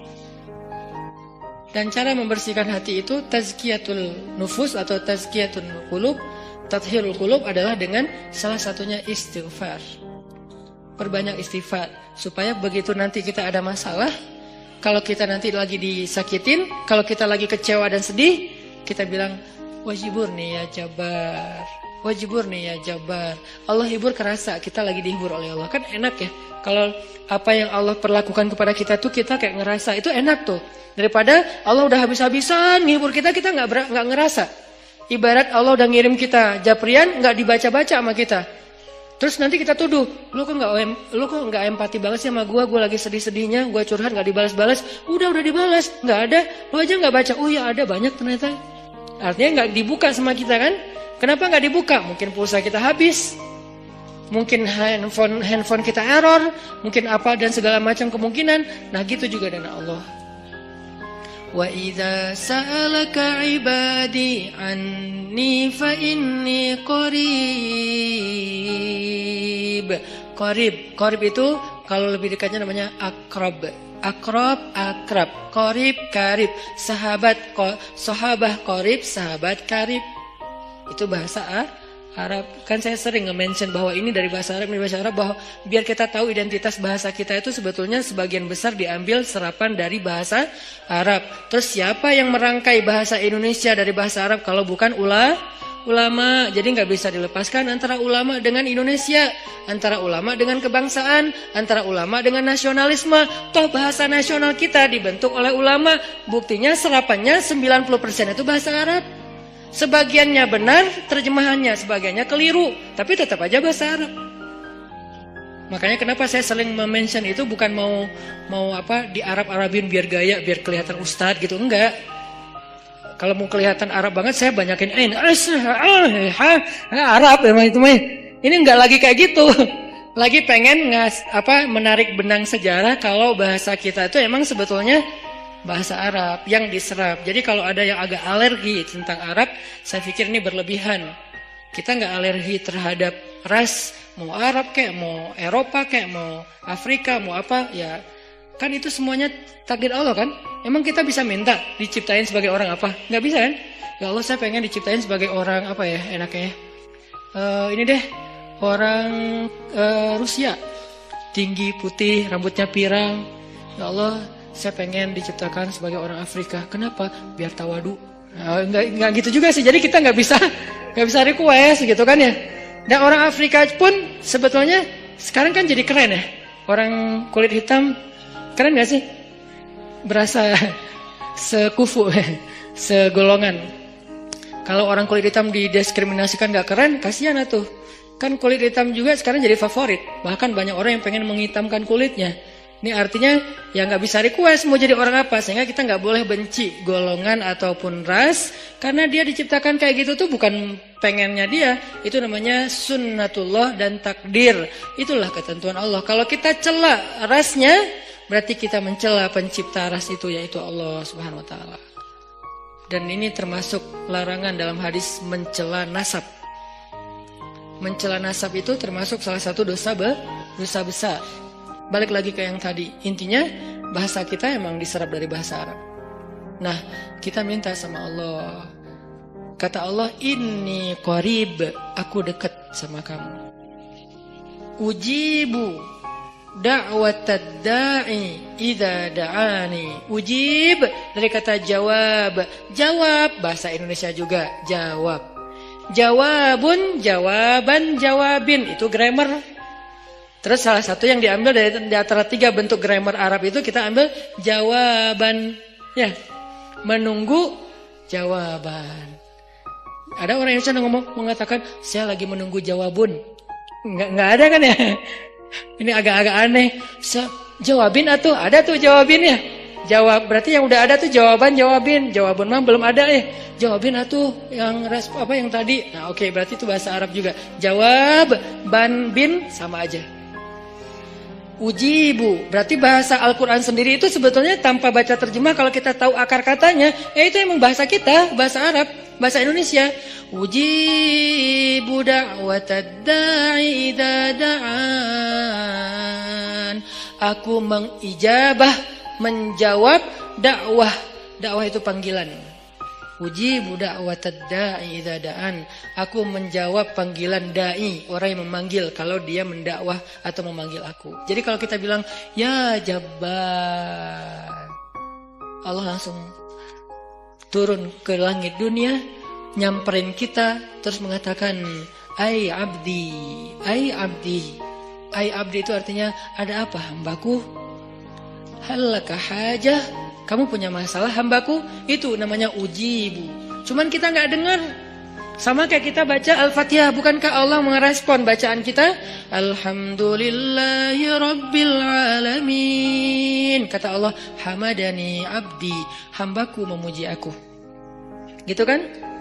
Dan cara membersihkan hati itu tazkiyatul nufus atau tazkiyatul qulub, tathhirul qulub adalah dengan salah satunya istighfar. Perbanyak istighfar supaya begitu nanti kita ada masalah, kalau kita nanti lagi disakitin, kalau kita lagi kecewa dan sedih, kita bilang wajibur nih ya Jabar, wajibur nih ya Jabar. Allah hibur kerasa kita lagi dihibur oleh Allah. Kan enak ya kalau apa yang Allah perlakukan kepada kita tuh kita kayak ngerasa, itu enak tuh. Daripada Allah udah habis-habisan menghibur kita, kita nggak nggak ngerasa. Ibarat Allah udah ngirim kita japrian, nggak dibaca-baca sama kita. Terus nanti kita tuduh, lu kok nggak lu kok nggak empati banget sih sama gue, gue lagi sedih-sedihnya, gue curhat nggak dibalas-balas. Udah udah dibalas, nggak ada, lu aja nggak baca. Oh ya ada, banyak ternyata. Artinya nggak dibuka sama kita kan? Kenapa nggak dibuka? Mungkin pulsa kita habis, mungkin handphone handphone kita error, mungkin apa dan segala macam kemungkinan. Nah gitu juga dengan Allah. Wa idza sa'alaka ibadi anni fa inni qarib. Qarib, qarib itu kalau lebih dekatnya namanya akrab. Akrab, akrab, qarib, karib, sahabat, ko, sahabah, qarib, sahabat, karib. Itu bahasa ah, Arab. Kan saya sering nge-mention bahwa ini dari bahasa Arab, ini bahasa Arab, bahwa biar kita tahu identitas bahasa kita itu sebetulnya sebagian besar diambil serapan dari bahasa Arab. Terus siapa yang merangkai bahasa Indonesia dari bahasa Arab kalau bukan ula, ulama? Jadi nggak bisa dilepaskan antara ulama dengan Indonesia, antara ulama dengan kebangsaan, antara ulama dengan nasionalisme. Toh bahasa nasional kita dibentuk oleh ulama. Buktinya serapannya sembilan puluh persen itu bahasa Arab. Sebagiannya benar terjemahannya, sebagiannya keliru, tapi tetap aja bahasa Arab. Makanya kenapa saya sering mention itu bukan mau mau apa di Arab-Arabin biar gaya, biar kelihatan ustadz gitu, enggak. Kalau mau kelihatan Arab banget saya banyakin ain, Arab emang itu mah. Ini enggak lagi kayak gitu. Lagi pengen ngas apa menarik benang sejarah kalau bahasa kita itu emang sebetulnya bahasa Arab yang diserap. Jadi kalau ada yang agak alergi tentang Arab, saya pikir ini berlebihan. Kita nggak alergi terhadap ras, mau Arab kayak, mau Eropa kayak, mau Afrika, mau apa, ya kan itu semuanya takdir Allah kan. Emang kita bisa minta diciptain sebagai orang apa? Nggak bisa kan? Ya Allah, saya pengen diciptain sebagai orang apa ya enaknya? Uh, ini deh, orang uh, Rusia, tinggi, putih, rambutnya pirang. Ya Allah, saya pengen diciptakan sebagai orang Afrika. Kenapa? Biar tawadu. Nah, enggak, enggak gitu juga sih. Jadi kita nggak bisa nggak bisa request gitu kan ya. Dan orang Afrika pun sebetulnya sekarang kan jadi keren ya. Orang kulit hitam keren nggak sih? Berasa sekufu, segolongan. Kalau orang kulit hitam didiskriminasikan nggak keren, kasihan atuh. Kan kulit hitam juga sekarang jadi favorit. Bahkan banyak orang yang pengen menghitamkan kulitnya. Ini artinya ya nggak bisa request mau jadi orang apa, sehingga kita nggak boleh benci golongan ataupun ras, karena dia diciptakan kayak gitu tuh bukan pengennya dia, itu namanya sunnatullah dan takdir, itulah ketentuan Allah. Kalau kita cela rasnya, berarti kita mencela pencipta ras itu, yaitu Allah Subhanahu Wa Taala. Dan ini termasuk larangan dalam hadis mencela nasab. Mencela nasab itu termasuk salah satu dosa be, dosa besar. Balik lagi ke yang tadi, intinya bahasa kita emang diserap dari bahasa Arab. Nah, kita minta sama Allah. Kata Allah, inni qarib, aku dekat sama kamu. Ujibu da'watad da'i idza da'ani. Ujib dari kata jawab. Jawab bahasa Indonesia juga, jawab. Jawabun, jawaban, jawabin, itu grammar. Terus salah satu yang diambil dari di antara tiga bentuk grammar Arab itu kita ambil jawaban, ya, menunggu jawaban. Ada orang yang sana ngomong mengatakan saya lagi menunggu jawabun, nggak nggak ada kan ya? Ini agak-agak aneh. Jawabin atuh, ada tuh jawabinnya. Jawab berarti yang udah ada tuh jawaban jawabin, jawabun mah belum ada eh. Jawabin atuh yang respon apa yang tadi. Nah oke okay, berarti itu bahasa Arab juga. Jawab, ban, bin sama aja. Ujibu, berarti bahasa Al-Quran sendiri itu sebetulnya tanpa baca terjemah, kalau kita tahu akar katanya, ya itu emang bahasa kita, bahasa Arab, bahasa Indonesia. Ujibu da'watad da'i idza da'an. Aku mengijabah, menjawab dakwah. Dakwah itu panggilan. Ujibu da'watad da'i idza da'an. Aku menjawab panggilan dai, orang yang memanggil kalau dia mendakwah atau memanggil aku. Jadi kalau kita bilang ya Jabbar, Allah langsung turun ke langit dunia, nyamperin kita, terus mengatakan ai abdi, ai abdi. Ai abdi itu artinya ada apa hambaku? Halaka hajah, kamu punya masalah hambaku? Itu namanya ujibu. Cuman kita nggak dengar. Sama kayak kita baca Al-Fatihah, bukankah Allah merespon bacaan kita? Alhamdulillahi Rabbil Alamin. Kata Allah, hamadani abdi, hambaku memuji aku. Gitu kan?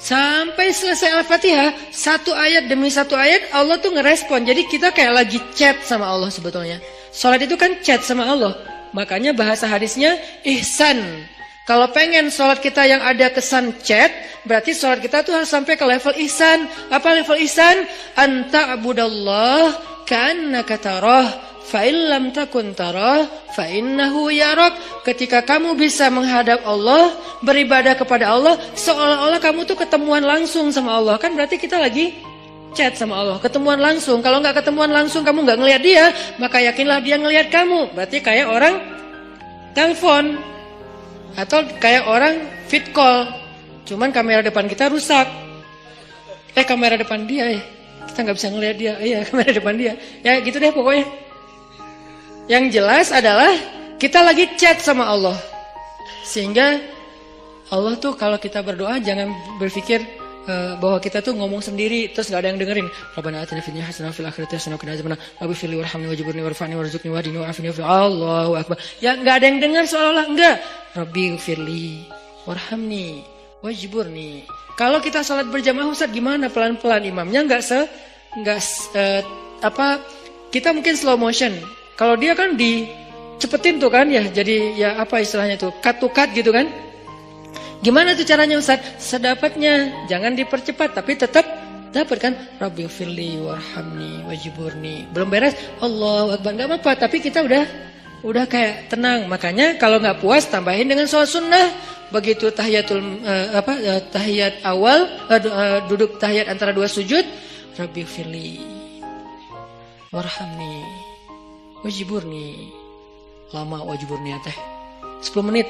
Sampai selesai Al-Fatihah, satu ayat demi satu ayat Allah tuh ngerespon. Jadi kita kayak lagi chat sama Allah sebetulnya. Sholat itu kan chat sama Allah. Makanya bahasa hadisnya ihsan. Kalau pengen sholat kita yang ada kesan chat, berarti sholat kita tuh harus sampai ke level ihsan. Apa level ihsan? Anta abudallah ka'annaka tarah, fa'in lam takun tarah, fa'innahu yarak. Ketika kamu bisa menghadap Allah, beribadah kepada Allah, seolah-olah kamu tuh ketemuan langsung sama Allah. Kan berarti kita lagi chat sama Allah, ketemuan langsung. Kalau nggak ketemuan langsung, kamu nggak ngelihat dia, maka yakinlah dia ngelihat kamu. Berarti kayak orang telepon. Atau kayak orang fit call, cuman kamera depan kita rusak. Eh kamera depan dia ya, kita nggak bisa ngelihat dia. Iya kamera depan dia. Ya gitu deh pokoknya. Yang jelas adalah kita lagi chat sama Allah. Sehingga Allah tuh kalau kita berdoa jangan berpikir uh, bahwa kita tuh ngomong sendiri terus nggak ada yang dengerin. Rabbana atina fid dunya hasanah wa fil akhirati hasanah wa qina adzabannar. Rabbi firli warhamni wajburni warfa'ni warzuqni wahdini wa'afini wa Allahu akbar. Ya nggak ada yang dengar seolah-olah enggak. Rabbi firli warhamni wajburni. Kalau kita salat berjamaah Ustaz gimana pelan-pelan, imamnya nggak se nggak uh, apa kita mungkin slow motion. Kalau dia kan dicepetin tuh kan ya, jadi ya apa istilahnya tuh cut to cut gitu kan. Gimana tuh caranya Ustaz? Sedapatnya, jangan dipercepat tapi tetap dapat kan. Rabbi firli warhamni wajburni. Belum beres Allahu akbar, enggak apa-apa tapi kita udah udah kayak tenang. Makanya kalau nggak puas tambahin dengan sholat sunnah. Begitu tahiyatul uh, apa uh, tahiyat awal uh, uh, duduk tahiyat antara dua sujud, Rabbi firli warhamni wajburni. Lama wajburni teh sepuluh menit.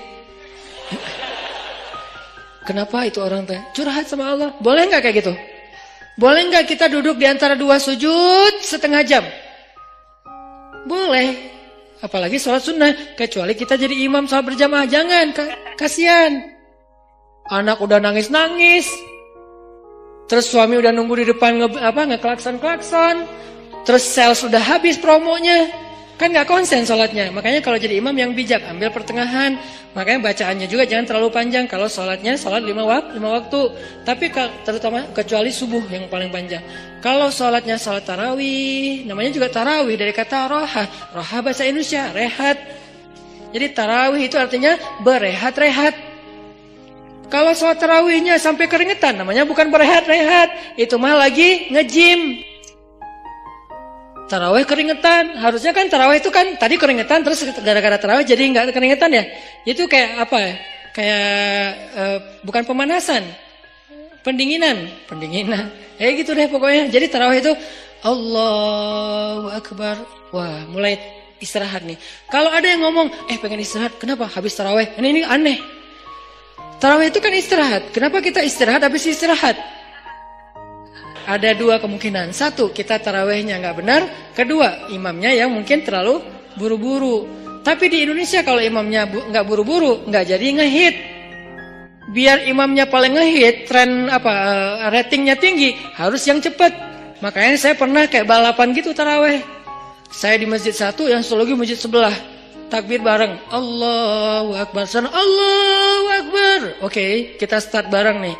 Kenapa itu orang teh curhat sama Allah? Boleh nggak kayak gitu? Boleh nggak kita duduk di antara dua sujud setengah jam? Boleh. Apalagi sholat sunnah. Kecuali kita jadi imam sholat berjamaah. Jangan, kasihan. Anak udah nangis-nangis. Terus suami udah nunggu di depan nge, apa ngeklakson-klakson. Terus sales sudah habis promonya. Kan gak konsen sholatnya. Makanya kalau jadi imam yang bijak, ambil pertengahan. Makanya bacaannya juga jangan terlalu panjang. Kalau sholatnya sholat lima waktu, lima waktu. Tapi terutama kecuali subuh yang paling panjang. Kalau sholatnya sholat tarawih, namanya juga tarawih dari kata roha. Roha bahasa Indonesia, rehat. Jadi tarawih itu artinya berehat-rehat. Kalau sholat tarawihnya sampai keringetan, namanya bukan berehat-rehat. Itu mah lagi nge-gym. Tarawih keringetan, harusnya kan tarawih itu kan tadi keringetan terus gara-gara tarawih jadi nggak keringetan ya. Itu kayak apa ya? Kayak uh, bukan pemanasan, pendinginan, pendinginan. Ya gitu deh pokoknya. Jadi tarawih itu Allahu Akbar. Wah, mulai istirahat nih. Kalau ada yang ngomong, eh pengen istirahat, kenapa? Habis tarawih. Ini ini aneh. Tarawih itu kan istirahat. Kenapa kita istirahat habis istirahat? Ada dua kemungkinan. Satu, kita tarawihnya nggak benar. Kedua, imamnya yang mungkin terlalu buru-buru. Tapi di Indonesia kalau imamnya bu, nggak buru-buru, nggak jadi ngehit. Biar imamnya paling ngehit, tren apa ratingnya tinggi, harus yang cepat. Makanya saya pernah kayak balapan gitu tarawih. Saya di masjid satu, yang satu lagi masjid sebelah. Takbir bareng. Allahu Akbar. Sana Allahu Akbar. Oke, kita start bareng nih.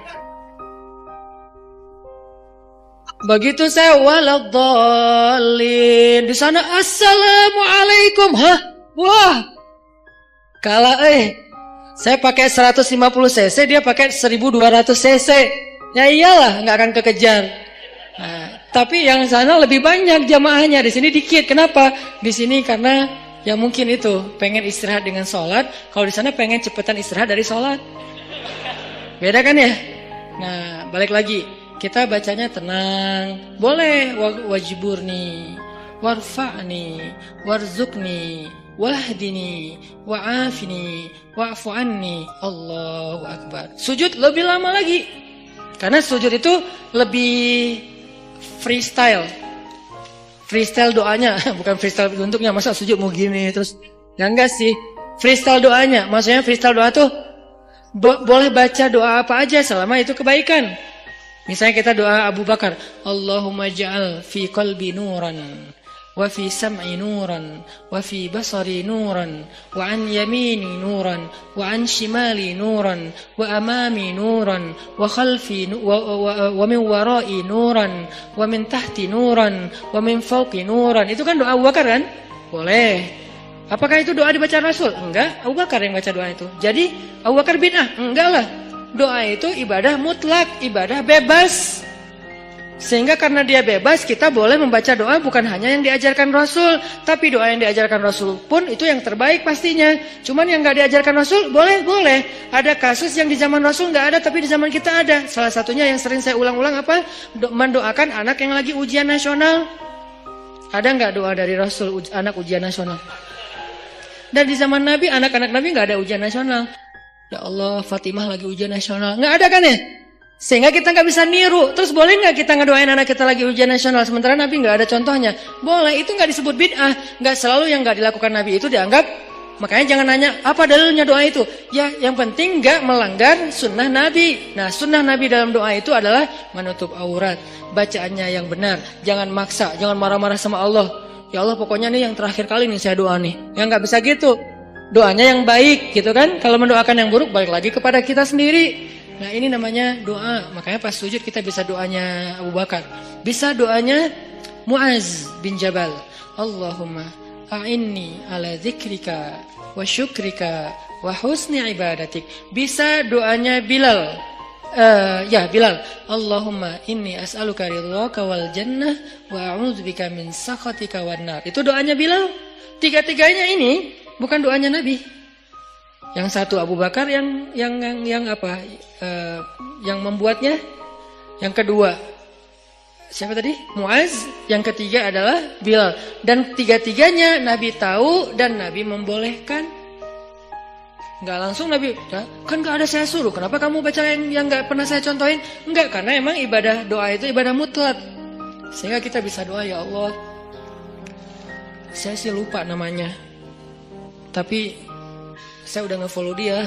Begitu saya waladhdallin, di sana assalamualaikum. Hah? Wah. Kalau eh saya pakai seratus lima puluh cc, dia pakai seribu dua ratus cc. Ya iyalah, nggak akan kekejar. Nah, tapi yang sana lebih banyak jamaahnya, di sini dikit. Kenapa? Di sini karena ya mungkin itu pengen istirahat dengan sholat. Kalau di sana pengen cepetan istirahat dari sholat. Beda kan ya? Nah, balik lagi. Kita bacanya tenang. Boleh wajburni, warfa'ni, warzuqni, wahdini, wa'afini, wa'fu anni. Allahu Akbar. Sujud lebih lama lagi. Karena sujud itu lebih freestyle. Freestyle doanya, bukan freestyle bentuknya. Masa sujud mau gini terus? Ya enggak sih. Freestyle doanya. Maksudnya freestyle doa tuh bo boleh baca doa apa aja selama itu kebaikan. Misalnya kita doa Abu Bakar, Allahumma ja'al fi qalbi nuran wa fi sam'i nuran, wa fi basari nuran, wa an yamini nuran, wa an shimali nuran, wa amami nuran, wa khalfi wa, wa, wa min warai nuran, wa min tahti nuran, wa min fawqi nuran. Itu kan doa Abu Bakar kan? Boleh. Apakah itu doa dibaca Rasul? Enggak, Abu Bakar yang baca doa itu. Jadi Abu Bakar bid'ah? Enggak lah. Doa itu ibadah mutlak, ibadah bebas. Sehingga karena dia bebas, kita boleh membaca doa bukan hanya yang diajarkan Rasul, tapi doa yang diajarkan Rasul pun itu yang terbaik pastinya. Cuman yang nggak diajarkan Rasul, boleh, boleh. Ada kasus yang di zaman Rasul nggak ada, tapi di zaman kita ada. Salah satunya yang sering saya ulang-ulang apa? Do- mendoakan anak yang lagi ujian nasional. Ada nggak doa dari Rasul uj- anak ujian nasional? Dan di zaman Nabi, anak-anak Nabi nggak ada ujian nasional. Ya Allah, Fatimah lagi ujian nasional. Nggak ada kan ya? Sehingga kita nggak bisa niru. Terus boleh nggak kita ngedoain anak kita lagi ujian nasional? Sementara Nabi nggak ada contohnya. Boleh, itu nggak disebut bid'ah. Nggak selalu yang nggak dilakukan Nabi itu dianggap. Makanya jangan nanya, apa dalilnya doa itu? Ya, yang penting nggak melanggar sunnah Nabi. Nah, sunnah Nabi dalam doa itu adalah menutup aurat. Bacaannya yang benar. Jangan maksa, jangan marah-marah sama Allah. Ya Allah, pokoknya nih yang terakhir kali nih saya doa nih. Ya nggak bisa gitu. Doanya yang baik gitu kan. Kalau mendoakan yang buruk balik lagi kepada kita sendiri. Nah ini namanya doa. Makanya pas sujud kita bisa doanya Abu Bakar. Bisa doanya Muaz bin Jabal. Allahumma a'inni ala dzikrika wa syukrika wa husni ibadatik. Bisa doanya Bilal. Uh, ya Bilal. Allahumma inni as'aluka ridhaka wal jannah wa a'udzubika min sakhatika wan nar. Itu doanya Bilal. Tiga-tiganya ini bukan doanya Nabi. Yang satu Abu Bakar yang yang yang, yang apa? Uh, yang membuatnya. Yang kedua siapa tadi? Muaz. Yang ketiga adalah Bilal. Dan tiga-tiganya Nabi tahu dan Nabi membolehkan. Enggak langsung Nabi, kan enggak ada saya suruh. Kenapa kamu baca yang yang enggak pernah saya contohin? Enggak, karena emang ibadah doa itu ibadah mutlak. Sehingga kita bisa doa, ya Allah. Saya sih lupa namanya. Tapi saya udah nge-follow dia.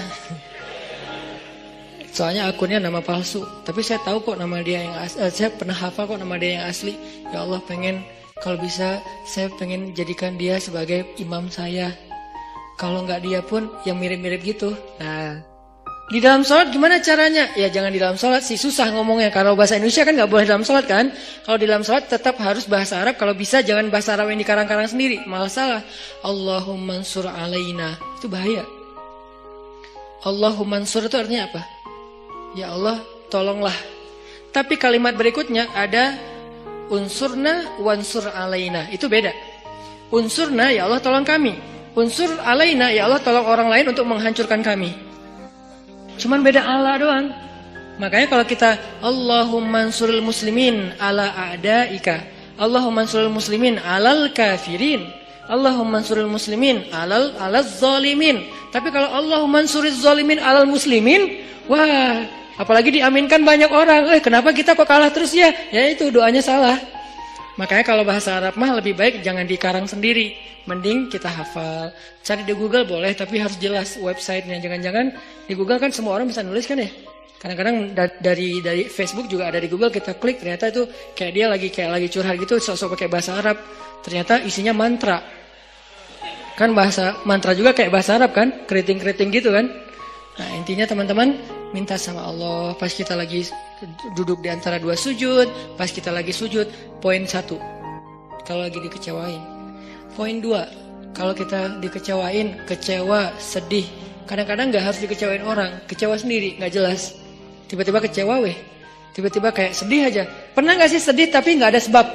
Soalnya akunnya nama palsu. Tapi saya tahu kok nama dia yang asli. Saya pernah hafal kok nama dia yang asli. Ya Allah, pengen kalau bisa saya pengen jadikan dia sebagai imam saya. Kalau nggak dia pun yang mirip-mirip gitu. Nah, di dalam sholat gimana caranya? Ya jangan di dalam sholat sih, susah ngomongnya. Kalau bahasa Indonesia kan nggak boleh dalam sholat kan. Kalau di dalam sholat tetap harus bahasa Arab. Kalau bisa jangan bahasa Arab yang dikarang-karang sendiri. Malah salah. Allahumma ansur alaina. Itu bahaya. Allahumma ansur itu artinya apa? Ya Allah, tolonglah. Tapi kalimat berikutnya ada unsurna wansur alaina. Itu beda. Unsurna, ya Allah tolong kami. Unsur alaina, ya Allah tolong orang lain untuk menghancurkan kami. Cuman beda Allah doang. Makanya kalau kita Allahumma ansuril muslimin ala a'daika, Allahumma ansuril muslimin alal kafirin, Allahumma ansuril muslimin alal alaz zalimin. Tapi kalau Allahumma ansuriz zalimin alal muslimin, wah, apalagi diaminkan banyak orang. Eh, kenapa kita kok kalah terus ya? Ya itu doanya salah. Makanya kalau bahasa Arab mah lebih baik jangan dikarang sendiri. Mending kita hafal. Cari di Google boleh, tapi harus jelas websitenya. Jangan-jangan di Google kan semua orang bisa nulis kan ya. Kadang-kadang da- dari dari Facebook juga ada di Google, kita klik ternyata itu kayak dia lagi kayak lagi curhat gitu, sok-sok pakai bahasa Arab. Ternyata isinya mantra. Kan bahasa mantra juga kayak bahasa Arab kan, keriting-keriting gitu kan. Nah intinya teman-teman, minta sama Allah pas kita lagi duduk di antara dua sujud, pas kita lagi sujud. Poin satu, kalau lagi dikecewain. Poin dua, kalau kita dikecewain, kecewa, sedih. Kadang-kadang gak harus dikecewain orang, kecewa sendiri, gak jelas. Tiba-tiba kecewa weh, tiba-tiba kayak sedih aja. Pernah gak sih sedih tapi gak ada sebab?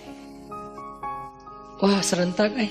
Wah serentak eh.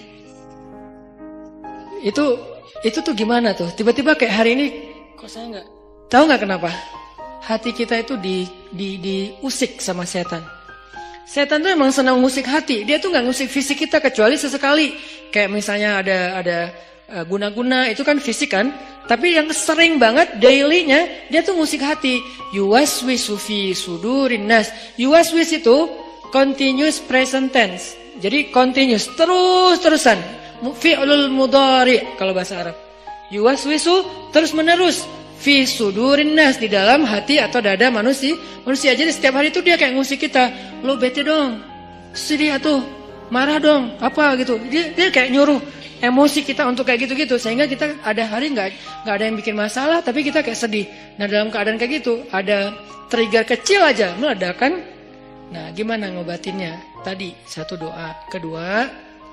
Itu itu tuh gimana tuh? Tiba-tiba kayak hari ini, kok saya gak? Tahu gak kenapa? Hati kita itu di, di, diusik sama setan. Setan tuh emang senang ngusik hati. Dia tuh gak ngusik fisik kita kecuali sesekali. Kayak misalnya ada ada guna-guna, itu kan fisik kan. Tapi yang sering banget daily-nya, dia tuh ngusik hati. Yuwaswisu fi sudurin nas. Yuwaswis itu continuous present tense. Jadi continuous, terus-terusan. Fi'lul mudhari kalau bahasa Arab. Yuwaswisu terus menerus. Fi sudurin nas, di dalam hati atau dada manusia. Manusia jadi setiap hari itu dia kayak ngusik kita. Lo bete dong, sedih atuh, marah dong, apa gitu. Dia, dia kayak nyuruh emosi kita untuk kayak gitu-gitu, sehingga kita ada hari nggak nggak ada yang bikin masalah, tapi kita kayak sedih. Nah dalam keadaan kayak gitu, ada trigger kecil aja meledak kan. Nah gimana ngobatinnya? Tadi satu doa. Kedua,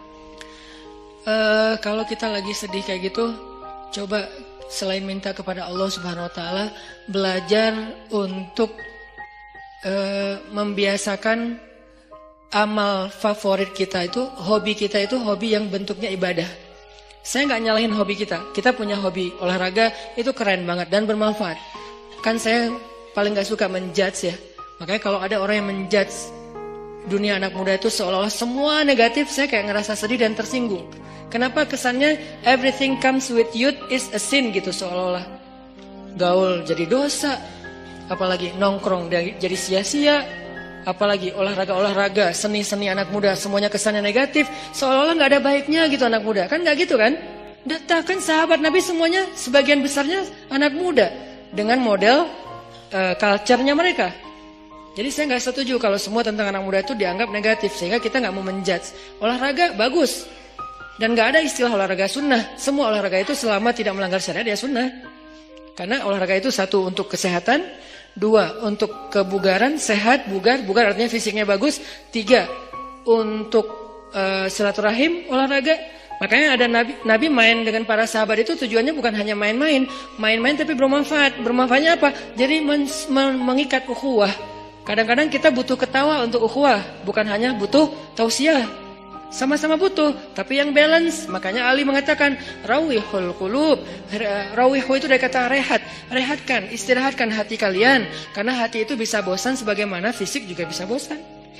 uh, kalau kita lagi sedih kayak gitu, coba selain minta kepada Allah Subhanahu Wa Taala, belajar untuk uh, membiasakan amal favorit kita itu, hobi kita itu hobi yang bentuknya ibadah. Saya nggak nyalahin hobi kita. Kita punya hobi olahraga itu keren banget dan bermanfaat. Kan saya paling nggak suka menjudge ya. Makanya kalau ada orang yang menjudge dunia anak muda itu seolah-olah semua negatif, saya kayak ngerasa sedih dan tersinggung. Kenapa kesannya everything comes with youth is a sin gitu, seolah-olah gaul jadi dosa, apalagi nongkrong jadi sia-sia. Apalagi olahraga-olahraga, seni-seni anak muda, semuanya kesannya negatif, seolah-olah nggak ada baiknya gitu anak muda. Kan nggak gitu kan? Datakan sahabat Nabi semuanya, sebagian besarnya anak muda dengan model uh, culture-nya mereka. Jadi saya nggak setuju kalau semua tentang anak muda itu dianggap negatif, sehingga kita nggak mau menjudge. Olahraga bagus, dan nggak ada istilah olahraga sunnah. Semua olahraga itu selama tidak melanggar syariat ya sunnah. Karena olahraga itu satu untuk kesehatan, dua untuk kebugaran, sehat, bugar, bugar artinya fisiknya bagus. Tiga untuk uh, silaturahim, olahraga. Makanya ada Nabi, Nabi main dengan para sahabat itu tujuannya bukan hanya main-main, main-main tapi bermanfaat. Bermanfaatnya apa? Jadi men, men, mengikat ukhuwah. Kadang-kadang kita butuh ketawa untuk ukhuwah, bukan hanya butuh tausiah. Sama-sama butuh, tapi yang balance. Makanya Ali mengatakan rawihul qulub. Rawihu itu dari kata rehat. Rehatkan, istirahatkan hati kalian. Karena hati itu bisa bosan sebagaimana fisik juga bisa bosan.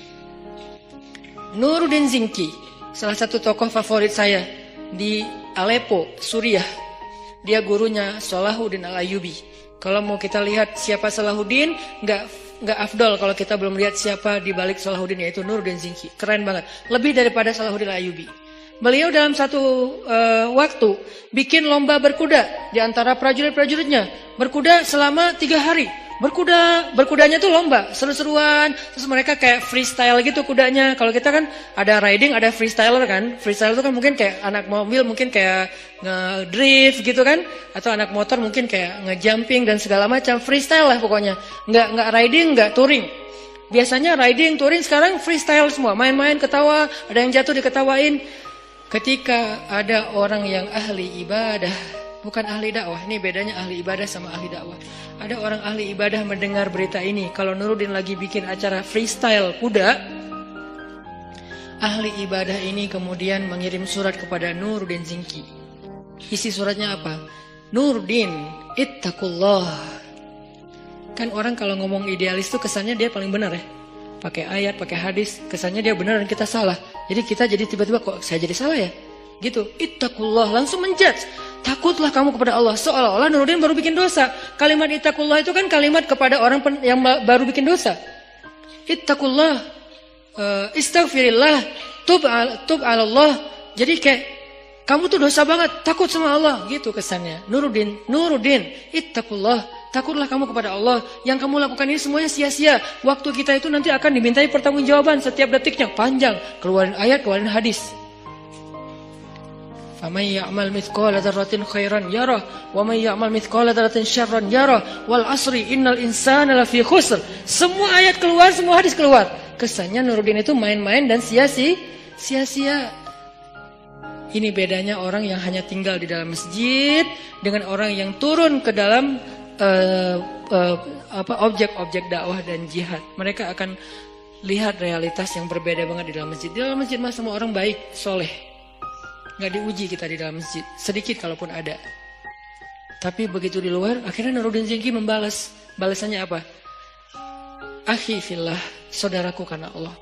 Nuruddin Zinki, salah satu tokoh favorit saya di Aleppo, Suriah. Dia gurunya Salahuddin Al-Ayyubi. Kalau mau kita lihat siapa Salahuddin, enggak Nggak afdol kalau kita belum lihat siapa di balik Salahuddin, yaitu Nuruddin Zinki. Keren banget. Lebih daripada Salahuddin Al-Ayyubi. Beliau dalam satu uh, waktu bikin lomba berkuda di antara prajurit-prajuritnya. Berkuda selama tiga hari. Berkuda, berkudanya tuh lomba, seru-seruan. Terus mereka kayak freestyle gitu kudanya. Kalau kita kan ada riding, ada freestyler kan. Freestyle itu kan mungkin kayak anak mobil mungkin kayak nge-drift gitu kan. Atau anak motor mungkin kayak nge-jumping dan segala macam. Freestyle lah pokoknya. Nggak, nggak riding, nggak touring. Biasanya riding, touring, sekarang freestyle semua. Main-main, ketawa, ada yang jatuh diketawain. Ketika ada orang yang ahli ibadah, bukan ahli dakwah, ini bedanya ahli ibadah sama ahli dakwah. Ada orang ahli ibadah mendengar berita ini, kalau Nuruddin lagi bikin acara freestyle kuda, ahli ibadah ini kemudian mengirim surat kepada Nuruddin Zinki. Isi suratnya apa? Nuruddin, ittaqullah. Kan orang kalau ngomong idealis tuh kesannya dia paling benar ya. Pakai ayat, pakai hadis, kesannya dia benar dan kita salah. Jadi kita jadi tiba-tiba kok saya jadi salah ya? Gitu, ittaqullah, langsung menjudge. Takutlah kamu kepada Allah. Seolah-olah Nuruddin baru bikin dosa. Kalimat ittaqullah itu kan kalimat kepada orang yang baru bikin dosa. Ittaqullah, uh, istaghfirillah, tub al, tub Allah. Jadi kayak kamu tuh dosa banget, takut sama Allah gitu kesannya. Nuruddin, Nuruddin, ittaqullah, takutlah kamu kepada Allah. Yang kamu lakukan ini semuanya sia-sia. Waktu kita itu nanti akan dimintai pertanggungjawaban setiap detiknya. Panjang, keluarin ayat, keluarin hadis. Faman ya'mal mithqala dzarratin khairan yarah wa man ya'mal mithqala dzarratin syarran yarah wal asri innal insana lafi khusr. Semua ayat keluar, semua hadis keluar. Kesannya Nuruddin itu main-main dan sia-sia. Sia-sia. Ini bedanya orang yang hanya tinggal di dalam masjid dengan orang yang turun ke dalam uh, uh, apa objek-objek dakwah dan jihad. Mereka akan lihat realitas yang berbeda banget di dalam masjid. Di dalam masjid mah semua orang baik, soleh. Nggak diuji kita di dalam masjid, sedikit kalaupun ada. Tapi begitu di luar, akhirnya Nuruddin Zinki membalas. Balasannya apa? Akhi fillah, saudaraku karena Allah.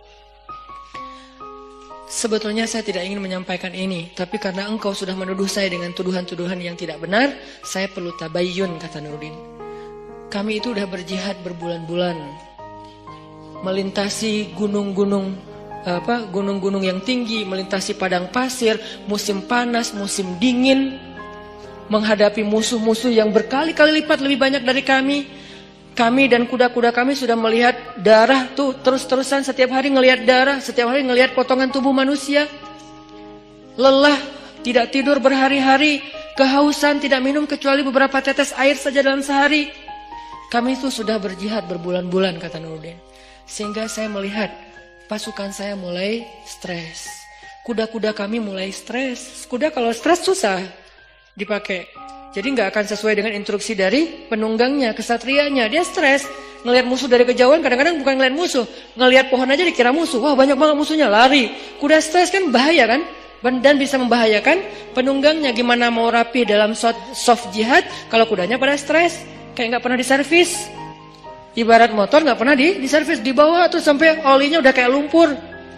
Sebetulnya saya tidak ingin menyampaikan ini, tapi karena engkau sudah menuduh saya dengan tuduhan-tuduhan yang tidak benar, saya perlu tabayyun, kata Nuruddin. Kami itu udah berjihad berbulan-bulan, melintasi gunung-gunung, apa gunung-gunung yang tinggi, melintasi padang pasir, musim panas, musim dingin, menghadapi musuh-musuh yang berkali-kali lipat lebih banyak dari kami. Kami dan kuda-kuda kami sudah melihat darah tuh terus-terusan, setiap hari ngelihat darah, setiap hari ngelihat potongan tubuh manusia. Lelah, tidak tidur berhari-hari, kehausan, tidak minum kecuali beberapa tetes air saja dalam sehari. Kami itu sudah berjihad berbulan-bulan, kata Nuruddin. Sehingga saya melihat pasukan saya mulai stres. Kuda-kuda kami mulai stres. Kuda kalau stres susah dipakai. Jadi nggak akan sesuai dengan instruksi dari penunggangnya, kesatrianya. Dia stres, ngelihat musuh dari kejauhan. Kadang-kadang bukan ngelihat musuh, ngelihat pohon aja dikira musuh. Wah, banyak banget musuhnya, lari. Kuda stres kan bahaya kan, dan bisa membahayakan penunggangnya. Gimana mau rapi dalam soft jihad kalau kudanya pada stres, kayak nggak pernah diservis. Ibarat motor nggak pernah di diservis, dibawa tuh sampai olinya udah kayak lumpur.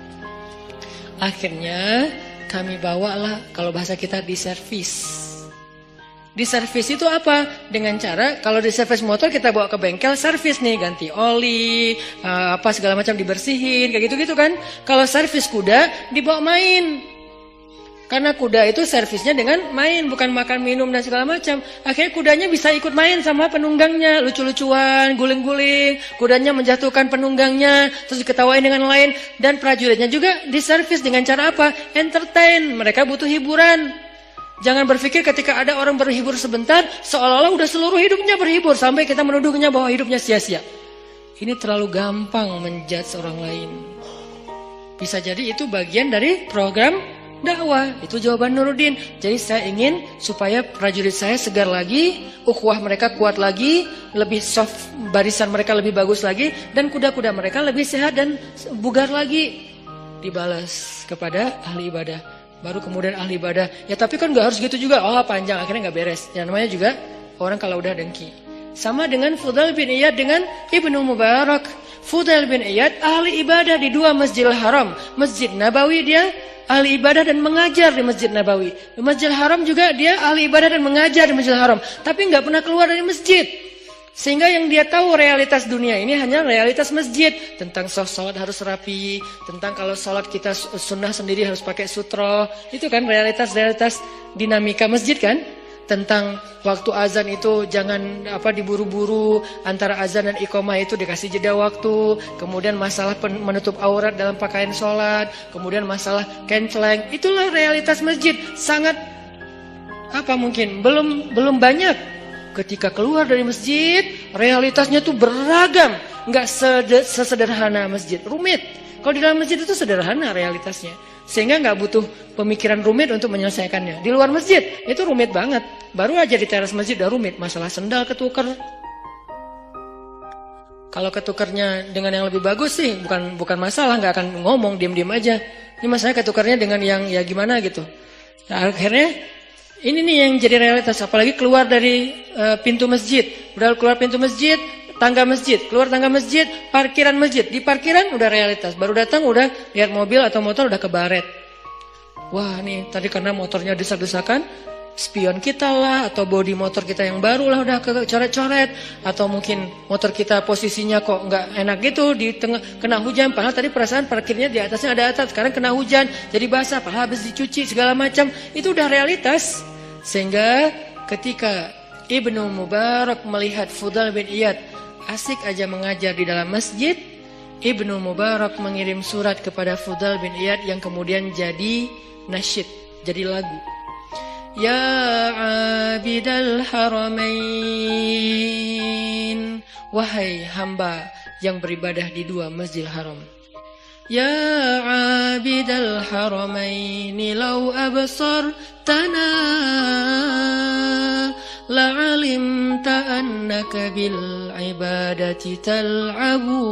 Akhirnya kami bawalah, kalau bahasa kita, diservis. Diservis itu apa? Dengan cara, kalau diservis motor kita bawa ke bengkel servis nih, ganti oli, uh, apa segala macam dibersihin, kayak gitu-gitu kan. Kalau servis kuda dibawa main. Karena kuda itu servisnya dengan main, bukan makan, minum dan segala macam. Akhirnya kudanya bisa ikut main sama penunggangnya, lucu-lucuan, guling-guling. Kudanya menjatuhkan penunggangnya, terus diketawain dengan lain. Dan prajuritnya juga diservis dengan cara apa? Entertain, mereka butuh hiburan. Jangan berpikir ketika ada orang berhibur sebentar, seolah-olah udah seluruh hidupnya berhibur, sampai kita menuduhnya bahwa hidupnya sia-sia. Ini terlalu gampang menjudge orang lain. Bisa jadi itu bagian dari program dakwah. Itu jawaban Nuruddin. Jadi saya ingin supaya prajurit saya segar lagi, ukhuwah mereka kuat lagi, lebih soft, barisan mereka lebih bagus lagi, dan kuda-kuda mereka lebih sehat dan bugar lagi. Dibalas kepada ahli ibadah. Baru kemudian ahli ibadah, ya tapi kan gak harus gitu juga. Oh panjang, akhirnya gak beres. Yang namanya juga orang kalau udah dengki. Sama dengan Fudail bin Iyad dengan Ibnu Mubarak. Fudail bin Iyad ahli ibadah di dua Masjidil Haram. Masjid Nabawi dia ahli ibadah dan mengajar di Masjid Nabawi. Di Masjidil Haram juga dia ahli ibadah dan mengajar di Masjidil Haram. Tapi gak pernah keluar dari masjid. Sehingga yang dia tahu realitas dunia ini hanya realitas masjid. Tentang sholat harus rapi, tentang kalau sholat kita sunnah sendiri harus pakai sutro. Itu kan realitas-realitas dinamika masjid kan. Tentang waktu azan itu jangan apa diburu-buru, antara azan dan iqamah itu dikasih jeda waktu. Kemudian masalah menutup aurat dalam pakaian sholat. Kemudian masalah kenceleng. Itulah realitas masjid. Sangat apa mungkin belum belum banyak. Ketika keluar dari masjid, realitasnya tuh beragam. Nggak sesederhana masjid, rumit. Kalau di dalam masjid itu sederhana realitasnya. Sehingga nggak butuh pemikiran rumit untuk menyelesaikannya. Di luar masjid, itu rumit banget. Baru aja di teras masjid udah rumit. Masalah sendal ketuker. Kalau ketukernya dengan yang lebih bagus sih, bukan bukan masalah. Nggak akan ngomong, diem-diem aja. Ini masalahnya ketukernya dengan yang ya gimana gitu. Nah, akhirnya ini nih yang jadi realitas, apalagi keluar dari uh, pintu masjid. Udah keluar pintu masjid, tangga masjid, keluar tangga masjid, parkiran masjid. Di parkiran udah realitas, baru datang udah lihat mobil atau motor udah kebaret. Wah nih tadi karena motornya desak-desakan, spion kita lah, atau bodi motor kita yang baru lah udah kecoret-coret. Atau mungkin motor kita posisinya kok nggak enak gitu, di tengah kena hujan. Padahal tadi perasaan parkirnya di atasnya ada atap, sekarang kena hujan, jadi basah, padahal habis dicuci segala macam. Itu udah realitas. Sehingga ketika Ibnu Mubarak melihat Fudail bin Iyad asik aja mengajar di dalam masjid, Ibnu Mubarak mengirim surat kepada Fudail bin Iyad yang kemudian jadi nasyid, jadi lagu. Ya abidal haramain, wahai hamba yang beribadah di dua Masjidil Haram. Ya abidal haramaini law absartana la'alimta annaka bil ibadati tal'abu.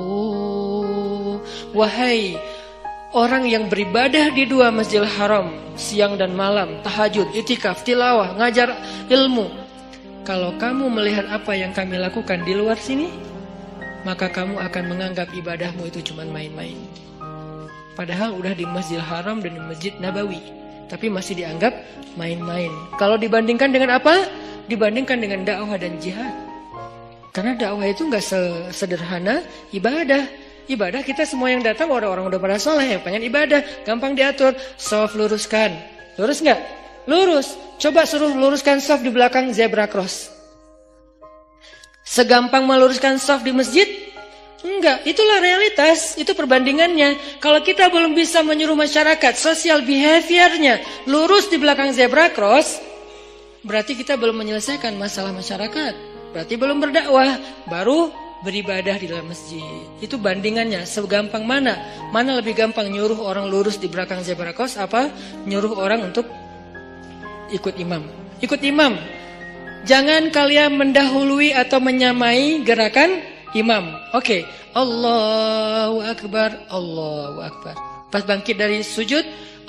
Wahai orang yang beribadah di dua Masjidil Haram siang dan malam, tahajud, itikaf, tilawah, ngajar ilmu. Kalau kamu melihat apa yang kami lakukan di luar sini, maka kamu akan menganggap ibadahmu itu cuma main-main. Padahal udah di Masjidil Haram dan di Masjid Nabawi, tapi masih dianggap main-main. Kalau dibandingkan dengan apa? Dibandingkan dengan dakwah dan jihad. Karena dakwah itu nggak sederhana ibadah. Ibadah kita semua yang datang orang-orang udah pada soleh, yang pengen ibadah, gampang diatur. Soft luruskan, lurus nggak? Lurus. Coba suruh luruskan soft di belakang zebra cross. Segampang meluruskan shaf di masjid? Enggak, itulah realitas, itu perbandingannya. Kalau kita belum bisa menyuruh masyarakat, social behaviornya lurus di belakang zebra cross, berarti kita belum menyelesaikan masalah masyarakat. Berarti belum berdakwah, baru beribadah di dalam masjid. Itu bandingannya, segampang mana? Mana lebih gampang nyuruh orang lurus di belakang zebra cross, apa nyuruh orang untuk ikut imam? Ikut imam. Jangan kalian mendahului atau menyamai gerakan imam. Oke, okay. Allahu Akbar, Allahu Akbar. Pas bangkit dari sujud,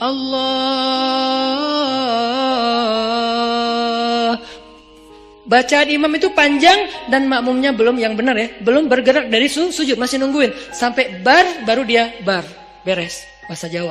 Allah. Bacaan imam itu panjang dan makmumnya belum yang benar ya, belum bergerak dari su sujud, masih nungguin sampai bar baru dia bar, beres bahasa Jawa.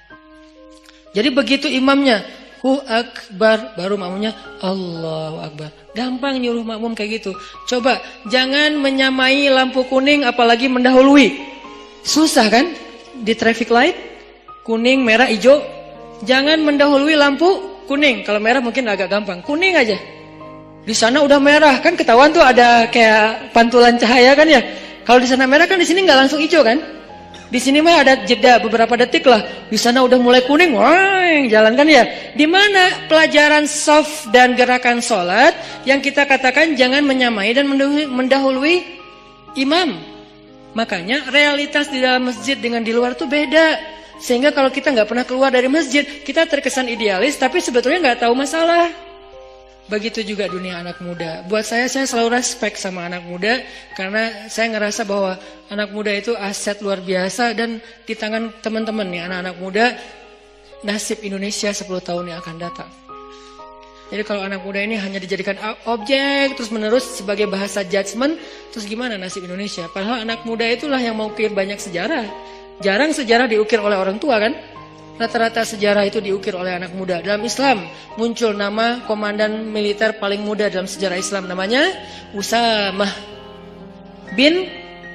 Jadi begitu imamnya Hu Akbar, baru makmumnya Allahu Akbar. Gampang nyuruh makmum kayak gitu. Coba, jangan menyamai lampu kuning apalagi mendahului. Susah kan? Di traffic light, kuning, merah, hijau. Jangan mendahului lampu kuning. Kalau merah mungkin agak gampang. Kuning aja. Di sana udah merah, kan ketahuan tuh ada kayak pantulan cahaya kan ya. Kalau di sana merah kan di sini nggak langsung hijau kan? Di sini mah ada jeda beberapa detik lah. Di sana udah mulai kuning, wah, jalan kan ya. Di mana pelajaran shaf dan gerakan sholat yang kita katakan jangan menyamai dan mendahului, mendahului imam. Makanya realitas di dalam masjid dengan di luar tuh beda. Sehingga kalau kita nggak pernah keluar dari masjid, kita terkesan idealis, tapi sebetulnya nggak tahu masalah. Begitu juga dunia anak muda. Buat saya, saya selalu respect sama anak muda karena saya ngerasa bahwa anak muda itu aset luar biasa dan di tangan teman-teman nih anak-anak muda nasib Indonesia sepuluh tahun yang akan datang. Jadi kalau anak muda ini hanya dijadikan objek terus menerus sebagai bahasa judgement, terus gimana nasib Indonesia? Padahal anak muda itulah yang mengukir banyak sejarah. Jarang sejarah diukir oleh orang tua kan? Rata-rata sejarah itu diukir oleh anak muda. Dalam Islam muncul nama komandan militer paling muda dalam sejarah Islam, namanya Usamah bin